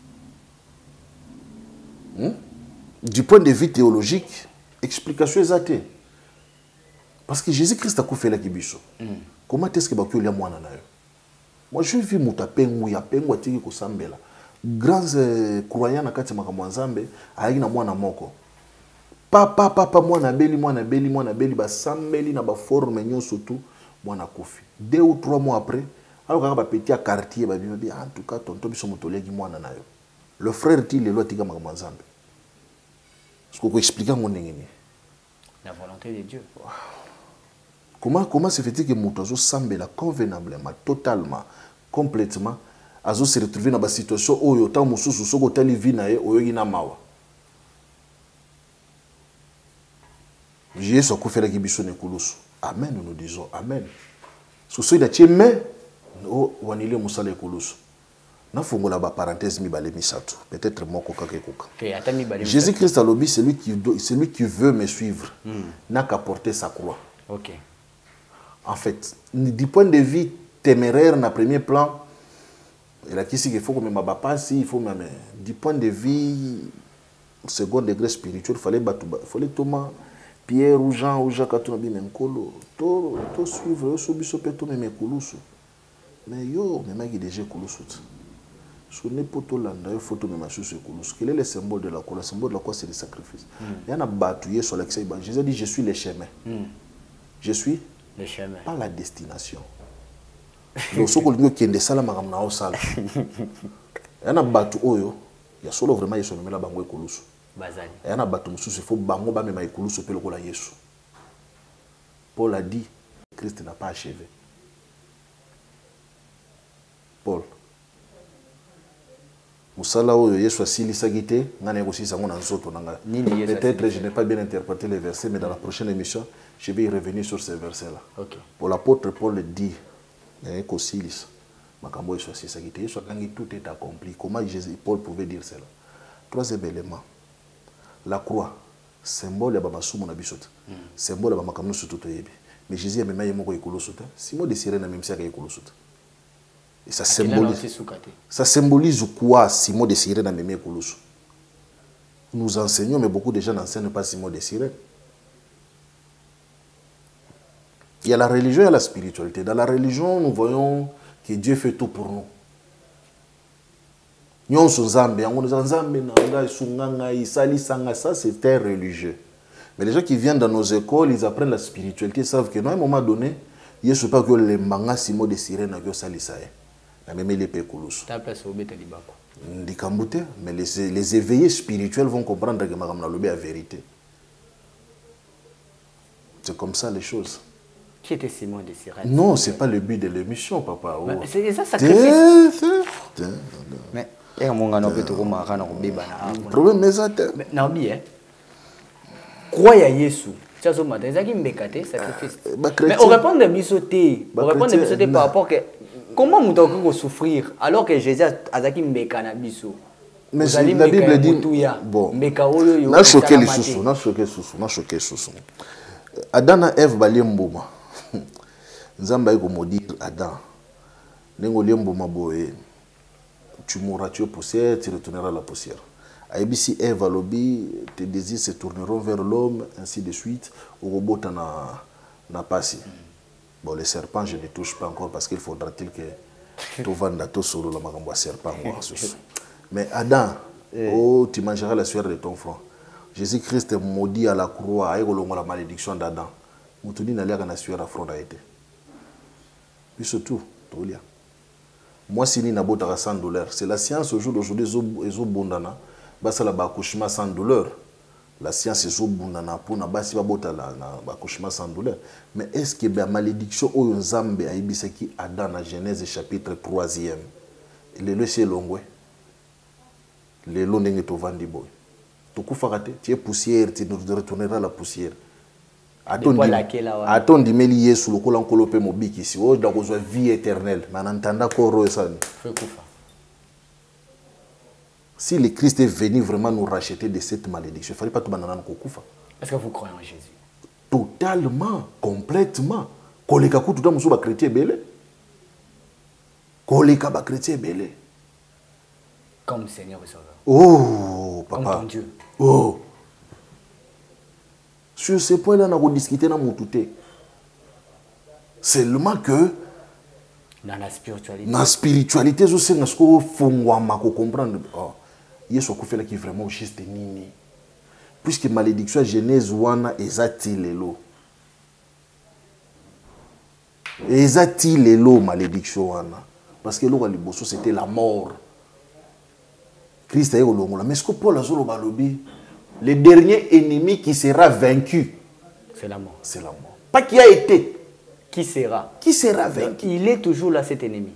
ni du point de vue théologique explication exacte parce que Jésus-Christ a fait la kibiso. Comment est-ce que bakyo lia mwana na yo? Moi, je vis muta pengu ya pengu atiki kusambela. Grands euh, croyants na kati makambo nzambe ayi na mwana moko. Papa papa mwana beli mwana beli mwana beli ba sambeli na ba forme nyonso tout mwana kufi. Deux ou trois mois après, alors kaka ba petit quartier ba bimi en tout cas tonto biso motoleki mwana na yo. Le frère ti le loi tika makambo nzambe. Ce que vous expliquez mon ndenge. La volonté de Dieu. Comment, comment se fait-il que Moutazo semble convenablement, totalement, complètement, Azo se retrouve dans une situation où il y a un moussou sous le tali vina et où il y a un mawa. Jésus a fait la guébisson et koulousu. Amen, nous disons Amen. Sous ce qui est mais, nous wanile moussa le koulousu. Na fongo la parenthèse mi balé misato. Peut-être mon coca que Jésus-Christ a lobby, celui qui celui qui veut me suivre n'a qu'à porter sa croix. OK. En fait, du point de vue téméraire, dans le premier plan, il a qu'il faut que je me passe, il faut même. Du point de vue second degré spirituel, il fallait que Thomas, Pierre ou Jean ou Jacques, tout même colo, tout suivre, tout suivre, tout même colosso. Mais yo, même qui déjà colosso. Sur n'importe où là, il faut tout même sur ce colosso. Quel est le symbole de la croix? Le symbole de la croix, c'est le sacrifice. Il y en a battu sur l'excès. Jésus a dit, je suis le chemin. Je suis le chemin. Pas la destination. Donc, ce que nous avons fait, c'est que nous avons fait. Il y a un bateau, Il y a solo vraiment Yesu memela bango ekulusu. Bazali. Il y a bato mususu il faut bango ba mema ekulusu pe lokola Yesu. Paul a dit Christ n'a pas achevé. Paul. Musala oyo Yesu asilisaki te ngana ekosisa ngo na nzoto nanga. Peut-être je n'ai pas bien interprété les versets mais dans la prochaine émission je vais y revenir sur ces versets là. Okay. Pour l'apôtre Paul dit ekosilis makambo Yesu asilisaki te Yesu akangi tout est accompli. Comment Jésus Paul pouvait dire cela? Troisième élément. La croix symbole ya bamasumu na biso te. Symbole ya bamakamno sutu to yebi. Mais Jésus a même yemoko ekoloso te. Simon de Cyrène même si aka ekoloso te. Et ça symbolise, ça symbolise quoi Simon de Cyrène a même ekoloso? Nous enseignons, mais beaucoup de gens n'enseignent pas Simon de Cyrène. Il y a la religion et la spiritualité. Dans la religion, nous voyons que Dieu fait tout pour nous. Ça, c'est très religieux. Mais les gens qui viennent dans nos écoles, ils apprennent la spiritualité, ils savent que, à un moment donné, il ne faut pas que les mangas Simon de Sirène que ça les même les pécolos. Mais les, les éveillés spirituels vont comprendre que Madame Naloubé a vérité. C'est comme ça les choses. Qui était Simon de Sirène? Non, ce n'est pas le but de l'émission, papa. Oh. C'est ça, sacrifice. Mais, le problème est ça. Mais, croyez à Jésus. Mais on répond de misoté. On répond de misoté par rapport que. Comment vous devez souffrir alors que Jésus a dit que biso. Mais la Bible dit. Bon. On a choqué les sous. On a choqué les sous. On a choqué les sous. Adam et Ève bali mbuma. Nzamba iko maudire Adam. Nengo liembuma boye. Tu mourras, tu es poussière, tu retourneras à la poussière. Aïbisi Ève alobi, tes désirs se tourneront vers l'homme, ainsi de suite. Au robot na na passé. Bon, les serpents, je ne touche pas encore parce qu'il faudra-t-il que tout vende tout sur le magambo serpent. Mais Adam, oh, tu mangeras la sueur de ton front. Jésus-Christ est maudit à la croix, et la malédiction d'Adam. Moutuni n'a l'air qu'à sueur à front a été. Puis surtout, moi, si n'a pas sans douleur, c'est la science au jour d'aujourd'hui, ils ont bondana, basa la accouchement sans douleur. La science est au bondana pour na basi babota la accouchement sans douleur. Mais est-ce que la malédiction au Nzambe a ibisaki Adam dans Genèse chapitre troisième, le le c'est longwe, le long n'est au vandi boy. Tu kufakate, tu es poussière, tu retourneras à la poussière. Attends, dimeli Yesu le kola nkolope mobiki ici. Oh, donc on vie éternelle. Manantanda koro esani. Si le Christ est venu vraiment nous racheter de cette malédiction, il ne fallait pas tout banana kokufa. Est-ce que vous croyez en Jésus? Totalement, complètement. Koleka ku tout musu ba chrétien belé. Koleka ba chrétien belé. Comme Seigneur et Sauveur. Oh, papa. Comme ton Dieu. Oh. Sur ce point-là, on a discuté dans mon touté. Seulement que dans la spiritualité. Dans la spiritualité, je sais que faut comprendre. Oh, il y a ce qu'on fait là qui est vraiment juste nini. Puisque malédiction Genèse wana ezati lelo. Ezati lelo malédiction wana. Parce que l'eau liboso c'était la mort. Christ a eu l'ongola. Mais ce que Paul a zolo balobi. Le dernier ennemi qui sera vaincu, c'est la mort. C'est la mort. Pas qui a été. Qui sera. Qui sera vaincu. Il est toujours là, cet ennemi.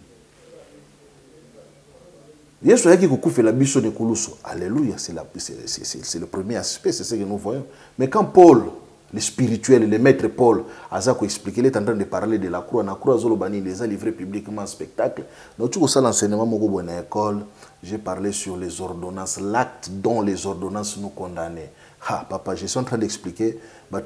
Alléluia, c'est le premier aspect, c'est ce que nous voyons. Mais quand Paul, le spirituel, le maître Paul, Azako expliqué, il est en train de parler de la croix. La croix, il les a livrés publiquement en spectacle. Donc, tout ça, l'enseignement, à l'école, j'ai parlé sur les ordonnances, l'acte dont les ordonnances nous condamnaient. Ah, papa, je suis en train d'expliquer. La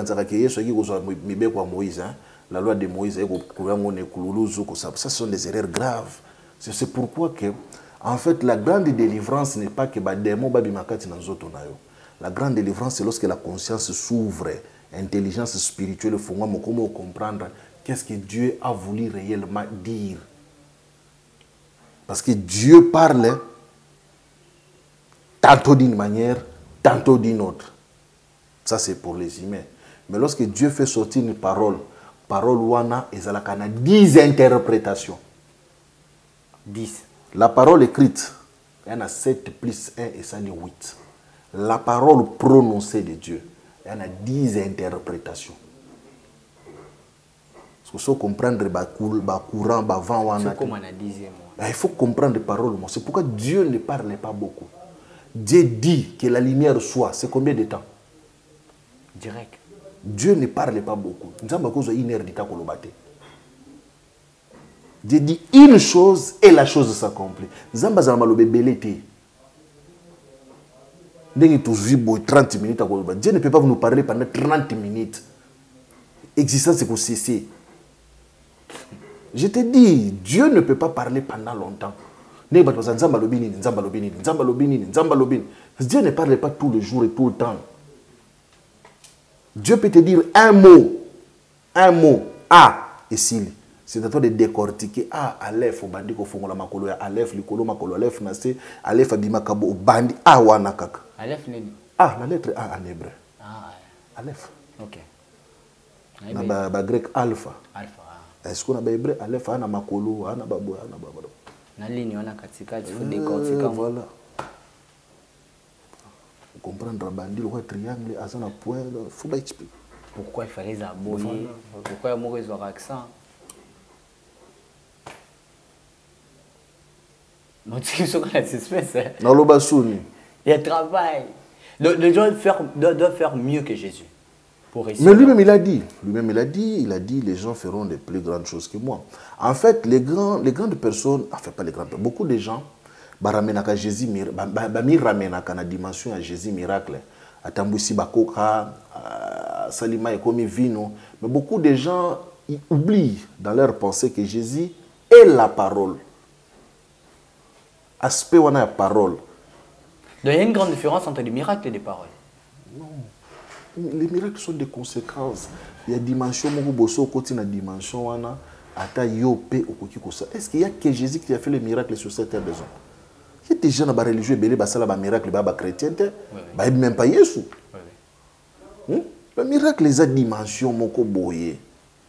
loi de Moïse, ça, ce sont des erreurs graves. C'est pourquoi que, en fait, la grande délivrance n'est pas que les démons babimakati dans zoto nayo. La grande délivrance, c'est lorsque la conscience s'ouvre, l'intelligence spirituelle, il faut comprendre qu'est-ce que Dieu a voulu réellement dire. Parce que Dieu parle tantôt d'une manière, tantôt d'une autre. Ça, c'est pour les humains. Mais lorsque Dieu fait sortir une parole, parole wana, il y a dix interprétations. dix. La parole écrite, il y en a sept plus un et ça les huit. La parole prononcée de Dieu, il y en a dix interprétations. Il faut comprendre le courant, le vent. C'est comme on a dixième. Il faut comprendre les paroles. C'est pourquoi Dieu ne parle pas beaucoup. Dieu dit que la lumière soit. C'est combien de temps? Direct. Dieu ne parle pas beaucoup. Nous avons une heure de temps. Dieu dit une chose et la chose s'accomplit. Nous avons trente minutes. Dieu ne peut pas nous parler pendant trente minutes. Existence est cessée. Je te dis, Dieu ne peut pas parler pendant longtemps. Dieu ne parle pas tout le jour et tout le temps. Dieu peut te dire un mot, un mot, A, et s'il. C'est à toi de décortiquer A, Aleph, au bandi, au fond, la makolo, Aleph, l'ikolo, makolo, Aleph, Nassé, Aleph, Abimakabo, au bandi, A, Wanakak. Aleph, n'est Ah, la lettre A en hébreu. Ah, Aleph. ok. Na ba grec alpha. Alpha. Est-ce qu'on a ba hébreu Aleph, ana makolo, ana babo, ana babo. Na ligne, on a katika, il faut décortiquer. Voilà. Comprendre bandi le triangle à un point faut pas expliquer pourquoi il fallait abonner, pourquoi il y a mauvais accent. Non, tu sais qu'on a suspense. Non, le bassouni. Il y a travail. Les gens doivent faire mieux que Jésus pour réussir. Mais lui-même il a dit, lui-même il a dit, il a dit les gens feront de plus grandes choses que moi. En fait, les grands, les grandes personnes, enfin pas les grandes, beaucoup de gens baramenaka Jésus bami ramenaka na dimension à Jésus miracle atambusi bakoka salima ekomi vino, mais beaucoup de gens ils oublient dans leur pensée que Jésus est la parole, aspect wana la parole. Donc il y a une grande différence entre les miracles et les paroles. Non, les miracles sont des conséquences. Il y a dimension moko boso koti na dimension wana ata yo pe okoki kosa. Est-ce qu'il y a que Jésus qui a fait les miracles sur cette terre des hommes? Il y a des gens qui religieux qui ont fait des miracles, des chrétiens, ils ne même pas Jésus. Le miracle, les a dimensions, moko boye.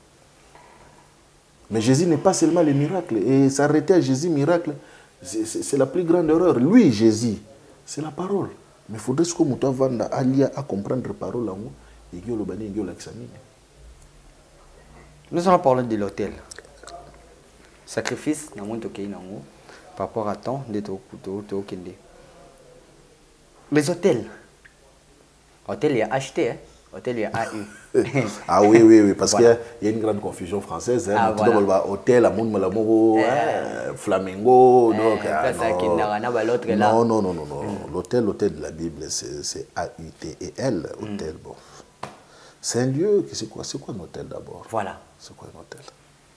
Mais Jésus n'est pas seulement le miracle. Et s'arrêter à Jésus, miracle, c'est la plus grande erreur. Lui, Jésus, c'est la parole. Mais il faudrait que nous allions à comprendre la parole. Nous allons parler de l'hôtel. Sacrifice, par rapport à temps, les hôtels. Hôtel, il y a acheté, hein? Hôtel, il y a A U. Ah oui, oui, oui, parce voilà. qu'il y a une grande confusion française. Hein? Ah, voilà. Hôtel, euh, Flamingo. Donc, ah, non. non, non, non, non, non. Mm. L'hôtel, l'hôtel de la Bible, c'est A U T E L, hôtel. Mm. Bon. C'est un lieu, c'est quoi, c'est quoi un hôtel d'abord? Voilà. C'est quoi un hôtel?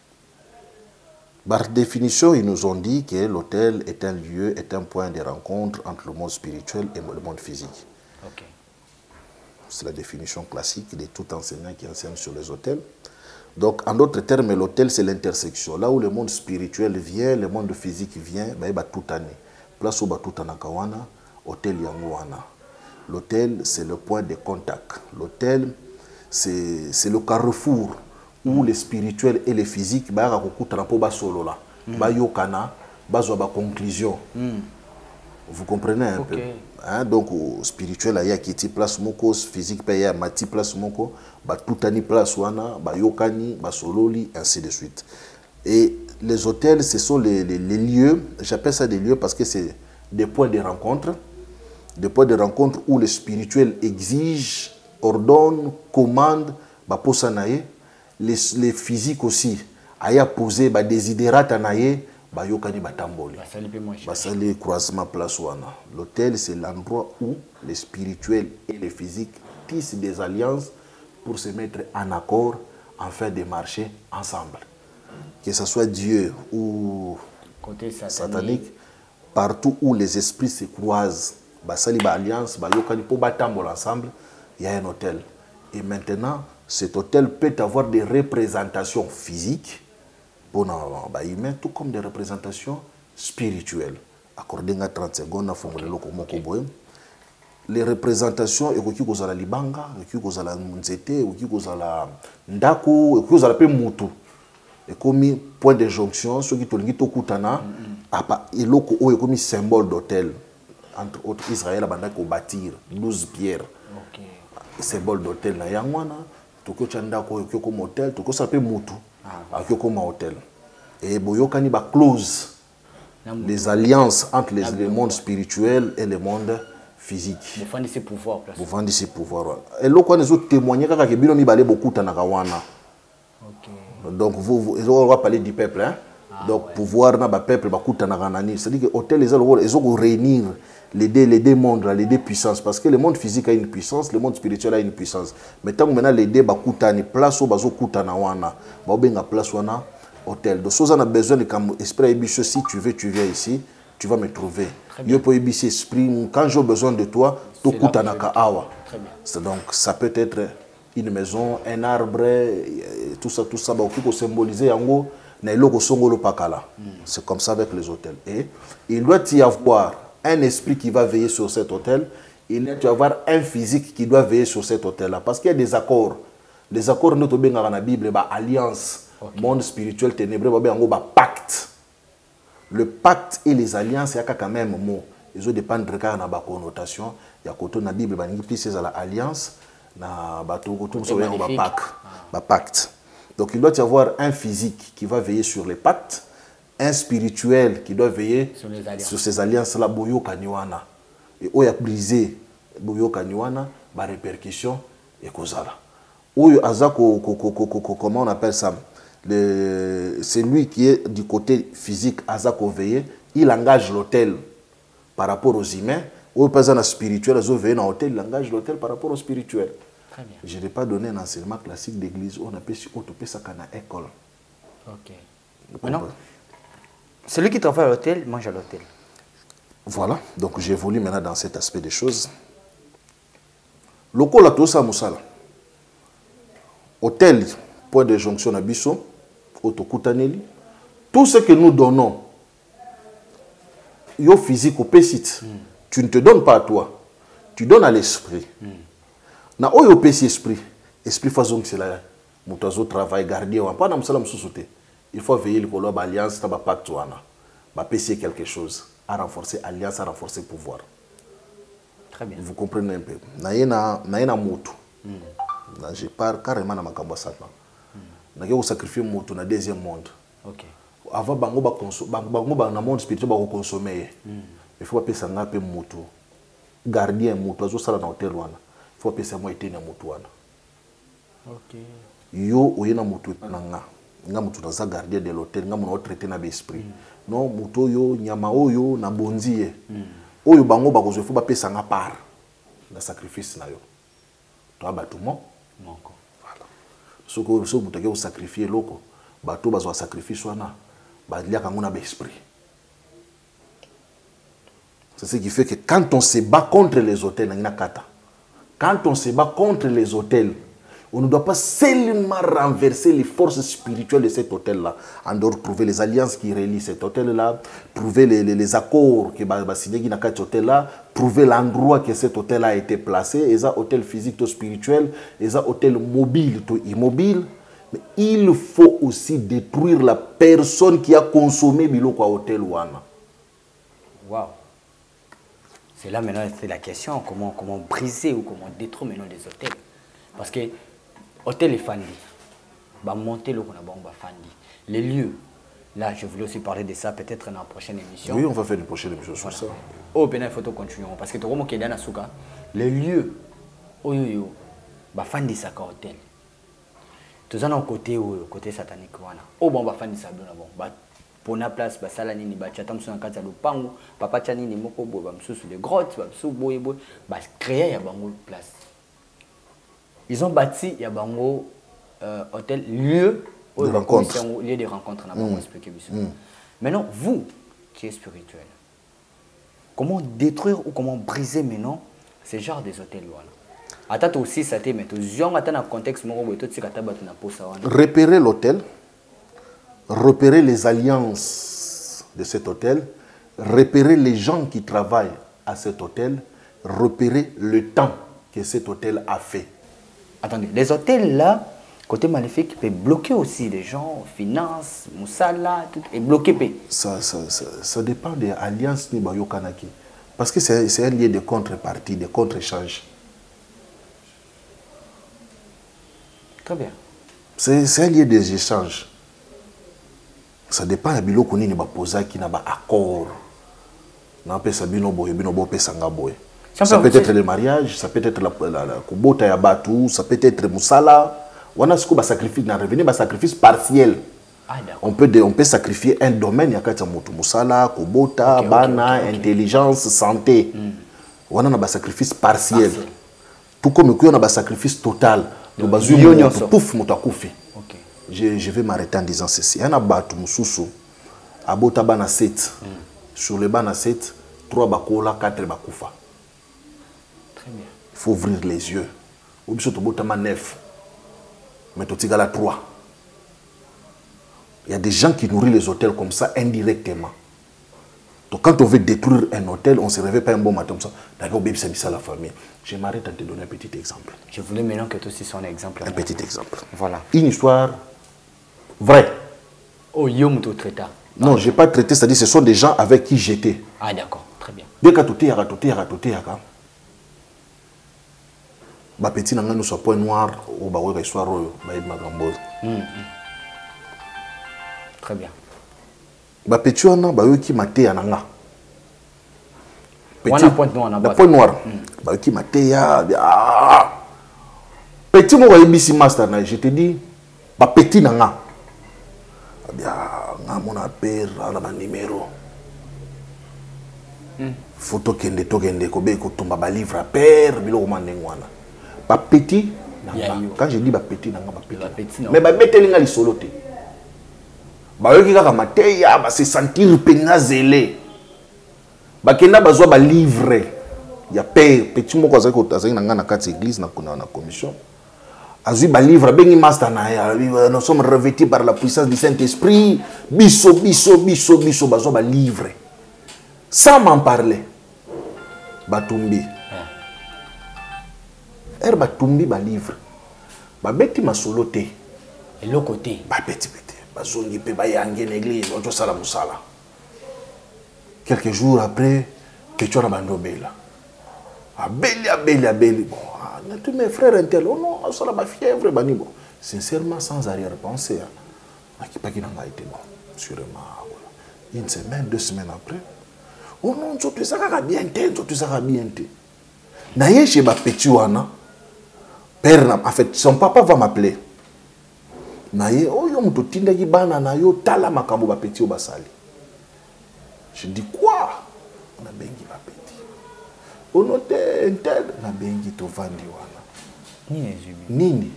Par définition, ils nous ont dit que l'hôtel est un lieu, est un point de rencontre entre le monde spirituel et le monde physique. Okay. C'est la définition classique de tout enseignant qui enseigne sur les hôtels. Donc, en d'autres termes, l'hôtel, c'est l'intersection. Là où le monde spirituel vient, le monde physique vient, il y a tout année. Place où il y a tout année, hôtel Yangouana. L'hôtel, c'est le point de contact. L'hôtel, c'est le carrefour où les spirituels et les physiques ba ko trampo ba solo là ba yokana ba zo ba conclusion. Vous comprenez un okay. peu hein? Donc spirituel il y a qui place moko, physique pa ya mati place moko ba tutani place wana ba yokani ba sololi ainsi de suite. Et les hôtels, ce sont les, les, les lieux, j'appelle ça des lieux parce que c'est des points de rencontre, des points de rencontre où le spirituel exige, ordonne, commande ba posanaye. Les, les physiques aussi, aya posé ba désidérata naye ba yokani batamboli. Basali croisement place wana. L'hôtel c'est l'endroit où les spirituels et les physiques tissent des alliances pour se mettre en accord afin de marcher ensemble. Que ce soit Dieu ou côté satanique, satanique, partout où les esprits se croisent, basali ba alliance ba yokani po batambol ensemble, il y a un hôtel. Et maintenant cet hôtel peut avoir des représentations physiques, pour humain, tout comme des représentations spirituelles. Accordé à trente secondes, les représentations, il y a la libanga, il y a la nzete, il y a la ndako, il y a la mutu. Et comme point de jonction, ceux qui ont dit kutana, Et l'autre, il y a un symbole d'hôtel. Entre autres, Israël a bâtir douze pierres. Ok. Symbole d'hôtel. Il y a un hôtel, tout ça peut moutou. Il y a un hôtel. Et il y a une clause. Les alliances entre les, le monde spirituel et le monde physique. Vous vendez ses pouvoirs. Vous vendez ses pouvoirs. Et là, quand nous témoignons, il y a beaucoup de donc, vous, vous, on va parler du peuple. Hein? Ah, donc, ouais. Pouvoir, le peuple, c'est-à-dire que l'hôtel, ils ont réunir les deux, les deux mondes, les deux puissances. Parce que le monde physique a une puissance, le monde spirituel a une puissance. Mais tant que maintenant, les deux, ils ont place où ils ont place où hôtel. Donc, si on a besoin de esprit, si tu veux, tu viens ici, tu vas me trouver. Yo peux esprit, quand j'ai besoin de toi, tout coûte à Nakawa. Donc, ça peut être une maison, un arbre, tout ça, tout ça, pour symboliser en gros, c'est comme ça avec les hôtels. Et il doit y avoir un esprit qui va veiller sur cet hôtel, il doit y avoir un physique qui doit veiller sur cet hôtel-là. Parce qu'il y a des accords. Les accords, nous avons dans la Bible, alliance. Okay. Monde spirituel ténébreux, pacte. Le pacte et les alliances, il y a quand même un mot. Ils ont dépendre de la connotation. Il y a côté dans la Bible, il y a l'alliance, il y a pacte. Donc il doit y avoir un physique qui va veiller sur les pactes, un spirituel qui doit veiller sur, les alliances. Sur ces alliances-là. Boyo Kanywana. Et où il y a brisé Boyo Kanywana, ma répercussion et Kozala. Où comment on appelle ça? C'est lui qui est du côté physique, Azako veillé, il engage l'hôtel par rapport aux humains. Ou pas un spirituel, il hôtel, il engage l'hôtel par rapport au spirituel. Très bien. Je n'ai pas donné un enseignement classique d'église, on appelle ça une école. Ok. Maintenant, celui qui travaille à l'hôtel mange à l'hôtel. Voilà, donc j'évolue maintenant dans cet aspect des choses. Loco la tosa musala. Hôtel, point de jonction à Bisso, Otokutaneli. Tout ce que nous donnons, yo physique au pécite, mm. tu ne te donnes pas à toi, tu donnes à l'esprit. Mm. Na oyo péci esprit, esprit façon que c'est là, moutazo travail gardien, pas dans salam sous-sauté. Il faut veiller le colo alliance, ta pacte wana, ba péci quelque chose, à renforcer alliance, à renforcer pouvoir. Très bien. Vous comprenez un peu. Na yena na yena moto. Mm. Je pars carrément dans ma cambo Satan. Je vais sacrifier mon dans le deuxième monde. Okay. Avant, dans le monde spirituel, on va consommer. Il faut pas penser à un moto. Gardien moto, je suis dans l'hôtel. Il faut penser à moi être dans moto. Ok. Yo, il y a un moto. Il y a un moto dans gardien de l'hôtel. Il y a un traité dans l'esprit. Non, moto yo, nyama yo, na bonzi. Oyo bango ba ko faut pas penser à part. Le sacrifice na yo. Toi bâtiment. Voilà. Ce que vous avez sacrifié, loko, bateau bazo sacrifier soana, badlia kanguna l'esprit. C'est ce qui fait que quand on se bat contre les hôtels, quand on se bat contre les hôtels, on ne doit pas seulement renverser les forces spirituelles de cet hôtel-là. On doit trouver les alliances qui relient cet hôtel-là, trouver les, les, les accords qui sont signés dans cet hôtel-là, trouver l'endroit que cet hôtel a été placé, et un hôtel physique ou spirituel, et un hôtel mobile ou immobile. Mais il faut aussi détruire la personne qui a consommé biloko à hôtel wana. Waouh. C'est là maintenant c'est la question, comment, comment briser ou comment détruire maintenant des hôtels. Parce que hôtel est fandi, bah monter le qu'on a bon bah fandi. Les lieux, là je voulais aussi parler de ça peut-être dans la prochaine émission. Oui, on va faire une prochaine émission sur voilà. ça. Oh ben il faut continuer parce que tu vois qu'il y a dans Souka, les lieux, oh yo yo, bah fandi ça qu'un hôtel. Tout ça dans côté ou côté satanique voilà. Oh bon bah fandi ça bien bon bah pour na place bah ça là ni bah chatam sur un cadre de pangu, papa chani ni moko bo bah sous les grottes bah sous boy boy bah créer y a bango place. Ils ont bâti il y a bango euh, hôtel lieu de rencontre, lieu de rencontre on a pas expliqué bien. Maintenant vous qui êtes spirituel, comment détruire ou comment briser maintenant ce genre des hôtels voilà. Attends aussi ça t'est mais tu zion attends dans contexte mon robot tout ce que tu as na posa wana. Repérer l'hôtel, repérer les alliances de cet hôtel, repérer les gens qui travaillent à cet hôtel, repérer le temps que cet hôtel a fait. Attendez, les hôtels là, côté maléfique peut bloquer aussi les gens, finance, moussala, tout, et bloquer. Ça, ça, ça, ça dépend des alliances ni bayo kanaki. Parce que c'est un lieu de contrepartie, de contre-échange. Très bien. C'est un lieu des échanges. Ça dépend de bilo koni ni ba posa qui na ba accord. Na pesa bino boye bino bo pesa nga boye. Ça peut être le mariage, ça peut être la la la kubota ya batu, ça peut être musala. On a ce qu'on va sacrifier dans revenu, ba sacrifice partiel. Ah, on peut on peut sacrifier un domaine, yakati moto musala, kubota, okay, bana, okay, okay, intelligence, santé. Mm. On a un sacrifice partiel. partiel. Tout comme on a un sacrifice total. Le bazou pouf motakufi. OK. Je je vais m'arrêter en disant ceci. Il y a un batu mususu abota bana sept. Mm. Sur le bana sept, trois bakola, quatre bakufa. Très bien. Il faut ouvrir les yeux. Ou bien tu bota neuf. Mais tu as trois. Il y a des gens qui nourrissent les hôtels comme ça indirectement. Donc quand on veut détruire un hôtel, on ne se réveille pas un bon matin comme ça. D'accord, bébé, c'est ça la famille. Je m'arrête à te donner un petit exemple. Je voulais maintenant que toi aussi sois un exemple. Un petit exemple. Voilà. Une histoire vraie. Oh, yom tout traita. Non, je n'ai pas traité, c'est-à-dire ce sont des gens avec qui j'étais. Ah d'accord, très bien. Dès que tu es à tout à tout à ba petit nanga nous soit point noir ou ba ouais histoire ba ma gamboz. Très bien. Ba petit wana ba yo ki maté ya nanga. Petit point noir na ba. Point noir. Ba yo ki maté ya petit mo ba yebisi master na je te dis ba petit nanga. Bien nga mona père na ba numéro. Photo kende to kende ko be ko tumba ba livre à père bilo mandengwana. Ba petit nanga. Quand je dis ba petit nanga ba petit. Mais ba beteli nga lisolo te. Ba yoki kaka mateya ba se sentir penga zélé. Ba kenda bazwa ba livre ya père petit moko azaki ko azaki nanga na kati église na kuna na commission. Azui ba livre bengi master na ya nous sommes revêtus par la puissance du Saint-Esprit. Biso biso biso biso bazwa ba livre. Sans m'en parler. Batumbi. Er batumbi ba livre. Ba beti masolo te. Et l'autre côté. Ba beti beti. Ba zongi pe ba yangi l'église, ojo sala musala. Quelques jours après, Pecho na bandobela. Abeli abeli abeli. Bon, na tous mes frères intel, oh non, ça la ba fièvre bani bon. Sincèrement sans arrière-pensée. Na ki pa ki na nga été bon. Sûrement. Une semaine, deux semaines après. Oh non, tu sais ça bien té, tu sais ça bien té. Na ye chez ba petit wana. Père en fait son papa va m'appeler. Na ye oh yo muto tinda ki bana na yo tala makambo ba petit obasali. Je dis quoi? Na bengi ba petit. Oh non té intel na bengi to vandi wana. Nini nini?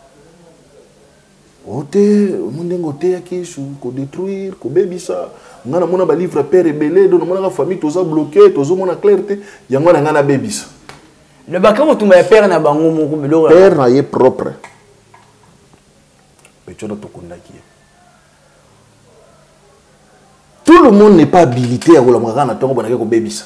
Ote mundengo te yakishu ko détruire ko bebisa ngana mona ba livre père rebelle do mona ka famille toza bloqué tozo mona clarté yango na ngana bebisa le bakamo tu ma père na bango moko bilo père na ye propre pechodo to kondaki tout le monde n'est pas habilité à kolamaka na tongo bonaka ko bebisa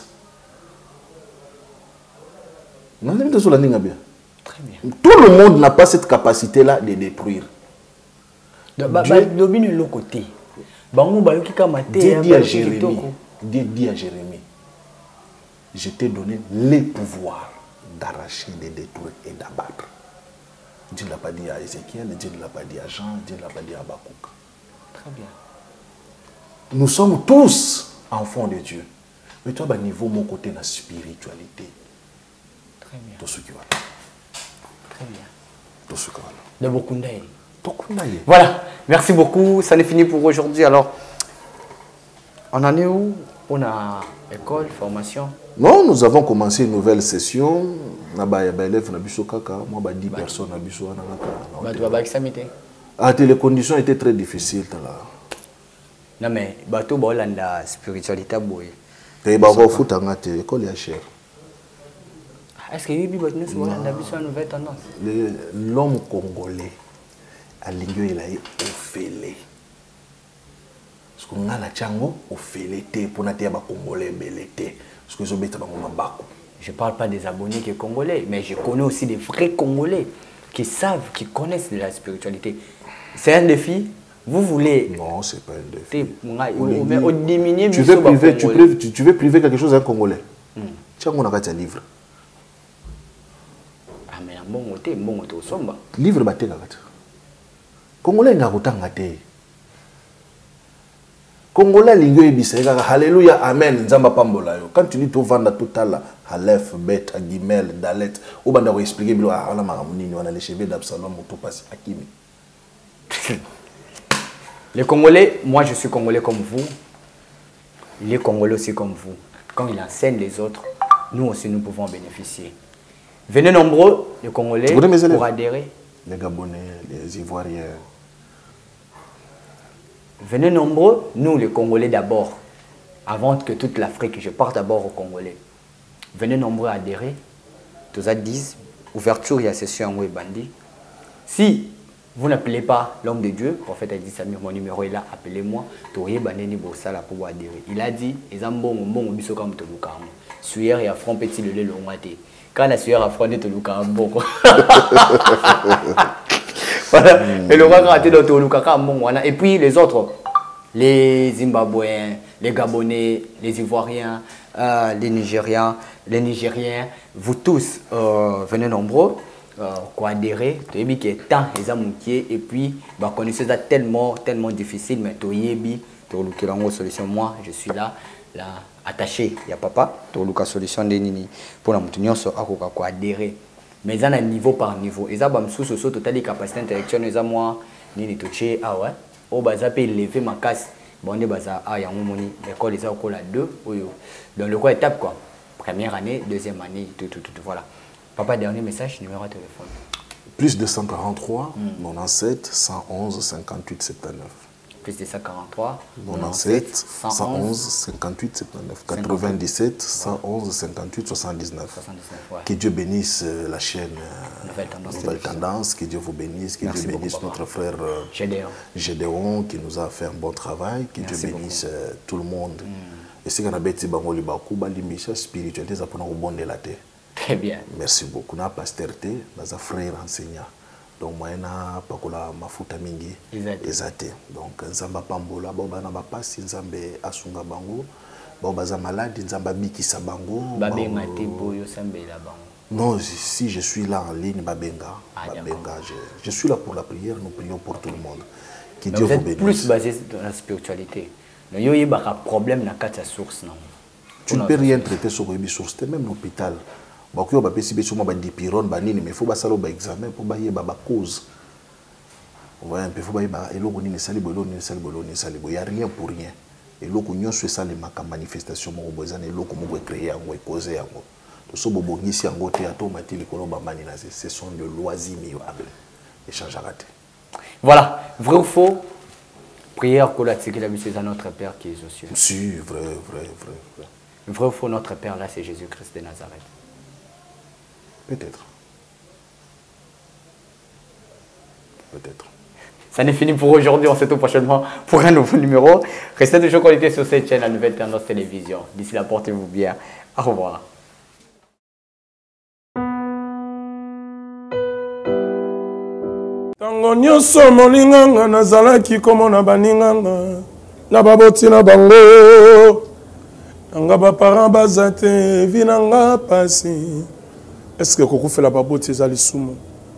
nani to sola ninga bien très bien tout le monde n'a pas cette capacité là de détruire. Dieu domine le côté. Dieu dit à Jérémie, Dieu dit à Jérémie, je t'ai donné les pouvoirs d'arracher, de détruire et d'abattre. Dieu ne l'a pas dit à Ézéchiel, Dieu ne l'a pas dit à Jean, Dieu ne l'a pas dit à Habakkuk. Très bien. Nous sommes tous enfants de Dieu. Mais toi, à niveau mon côté, la spiritualité. Très bien. Tout ce qui va. Très bien. Tout ce qui va. De beaucoup d'aide. Voilà, merci beaucoup. Ça n'est fini pour aujourd'hui. Alors, on en est où? On a école, formation? Non, nous avons commencé une nouvelle session. Moi, dix personnes. Ah, les conditions étaient très difficiles. Non, mais bateau la spiritualité. L'école est chère. Est-ce qu'il y a une tendance? L'homme congolais. Alingyo il a ofélé. Parce qu'on a la chango ofélé té pour n'attendre ba congolais belé. Parce que je bête ba mabako. Je parle pas des abonnés qui sont congolais, mais je connais aussi des vrais congolais qui savent, qui connaissent de la spiritualité. C'est un défi. Vous voulez... Non, c'est pas un défi. Tu veux priver, tu, prives, tu, tu veux priver quelque chose à un Congolais. Hmm. Tu as un livre. Ah, mais bon, bon, bon, bon, livre baté la Congolais n'a autant gâté. Congolais lingo ebisa alléluia amen nzamba pambola yo. Quand tu dis to vanda total Aleph bet Gimel Dalet ou banda ko expliquer bilo ala maramuni on a les cheveux d'Absalom to passe Akimi. Les Congolais, moi je suis Congolais comme vous. Les Congolais aussi comme vous. Quand il enseigne les autres, nous aussi nous pouvons bénéficier. Venez nombreux, les Congolais, pour adhérer. Les Gabonais, les Ivoiriens. Venez nombreux, nous les Congolais d'abord. Avant que toute l'Afrique, je parte d'abord aux Congolais. Venez nombreux à adhérer. Tous ça disent, ouverture, il y a session en Bandi. Si vous n'appelez pas l'homme de Dieu, le prophète a dit Samir, mon numéro est là, appelez-moi. Torié Bandeni Bossala pour adhérer. Il a dit, ils ont bon, bon, biso comme Toluka. Suyer et affront petit le lait le moité. Quand la sueur a froidé Toluka, bon. Voilà. Et le roi a été dans Toluka, bon. Et puis les autres, les Zimbabwéens, les Gabonais, les Ivoiriens, euh, les Nigériens, les Nigériens, vous tous, euh, venez nombreux. Euh, quoi adhérer, tu sais que temps les amoukiers et puis bah connaissez ça tellement tellement difficile mais tu yebi tu as une solution. Moi je suis là là attaché il y a papa tu as une solution de nini pour la maintenir sur à quoi adhérer mais ça un niveau par niveau et ça bah sous sous total capacité intellectuelle et ça moi nini touché ah ouais au bas ça peut lever ma casse bon on baza ah ya moni l'école les a au la deux dans le quoi étape quoi première année deuxième année tout tout tout voilà. Papa, dernier message, numéro de téléphone. Plus deux cent quarante-trois, mm. quatre-vingt-dix-sept, cent onze, cinquante-huit, soixante-dix-neuf. Plus deux cent quarante-trois, quatre-vingt-dix-sept, cent onze, cinquante-huit, soixante-dix-neuf. quatre-vingt-dix-sept, cent onze, cinquante-huit, soixante-dix-neuf. Ouais. Que Dieu bénisse la chaîne Nouvelle Tendance. Nouvelle Tendance. Que Dieu vous bénisse. Que Merci Dieu bénisse beaucoup, notre frère Gédéon. Gédéon qui nous a fait un bon travail. Que Merci Dieu bénisse beaucoup. tout le monde. Mm. Et si on a bêti bango libaku, balimisha spiritualité, ça peut nous rebondir la terre. Très bien. Merci beaucoup. Na pasteur T, na frère enseignant. Donc moi na pakola mafuta mingi ezate. Donc nzamba pambola ba bana ba pasi nzambe asunga bango. Ba baza malade nzamba bikisa bango. Ba benga te boyo sambela bango. Non, si je suis là en ligne ba benga, ah, ba benga je, je suis là pour la prière, nous prions pour tout le monde. Que Donc Dieu vous vous bénisse. Plus basé dans la spiritualité. Donc il y a un problème na kata source non. Tu ne peux rien traiter sur une source, c'est même l'hôpital. Bah que bah si bien sûr bah dipirone bah nini mais faut bah salo bah examen pour bah y bah bah cause. Ouais un peu faut bah y bah elo koni ne sali bolo ne sali bolo ne sali bolo y a rien pour rien. Elo konyo soit ça les maka manifestation mo boza ne elo komo créer yango et causer yango. To so bobo ngisi yango te atomati likolo ba mani na ce sont de loisirs miables. Échange à rater. Voilà, vrai ou faux? Prière pour la sécurité de notre Père qui est aux cieux. Si, vrai, vrai, vrai, vrai. Vrai ou faux, notre Père là, c'est Jésus-Christ de Nazareth. Peut-être. Peut-être. Ça n'est fini pour aujourd'hui. On se retrouve prochainement pour un nouveau numéro. Restez toujours connectés sur cette chaîne, la Nouvelle Tendance Télévision. D'ici là, portez-vous bien. Au revoir. Tango nyonso molinganga nazalaki komona baninganga na baboti na bango nanga baparent baza te vi nanga pasi. Est-ce que kokufela baboti eza lisumu?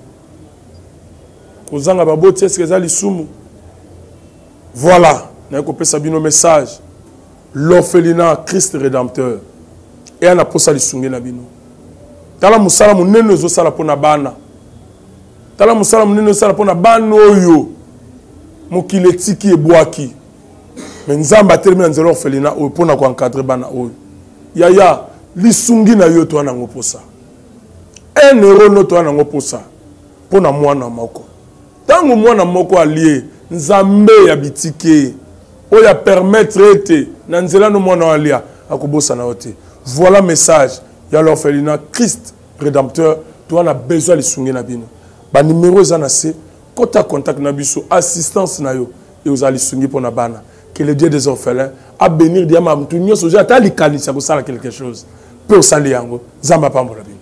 Kozanga baboti est-ce que eza lisumu? Voilà, na kopesa bino message. L'orphelinat Christ rédempteur. Et ana posa lisunge na bino. Tala musala munene ezosala pona bana. Tala musala munene ezosala pona bana oyo mokili etiki ebwaki. Mais nzamba atelemi na nzela orphelinat oyo pona ko encadrer bana oyo. Yaya lisungi na yo to anango posa. Un euro noto anango posa pona mwana moko. Tango mwana moko allié nzambe ya bitike oya permettre ete na nzela no mwana alia akobosa na ote. Voilà message ya l'orphelinat Christ rédempteur. Tu as besoin de lisungi na bino. Ba numéro za na se kota contact na biso assistance na yo et aux lisungi pona bana. Que le Dieu des orphelins a bénir diama mtu nyoso ja ta likanisa ko sala quelque chose. Peut saler yango zamba pambola.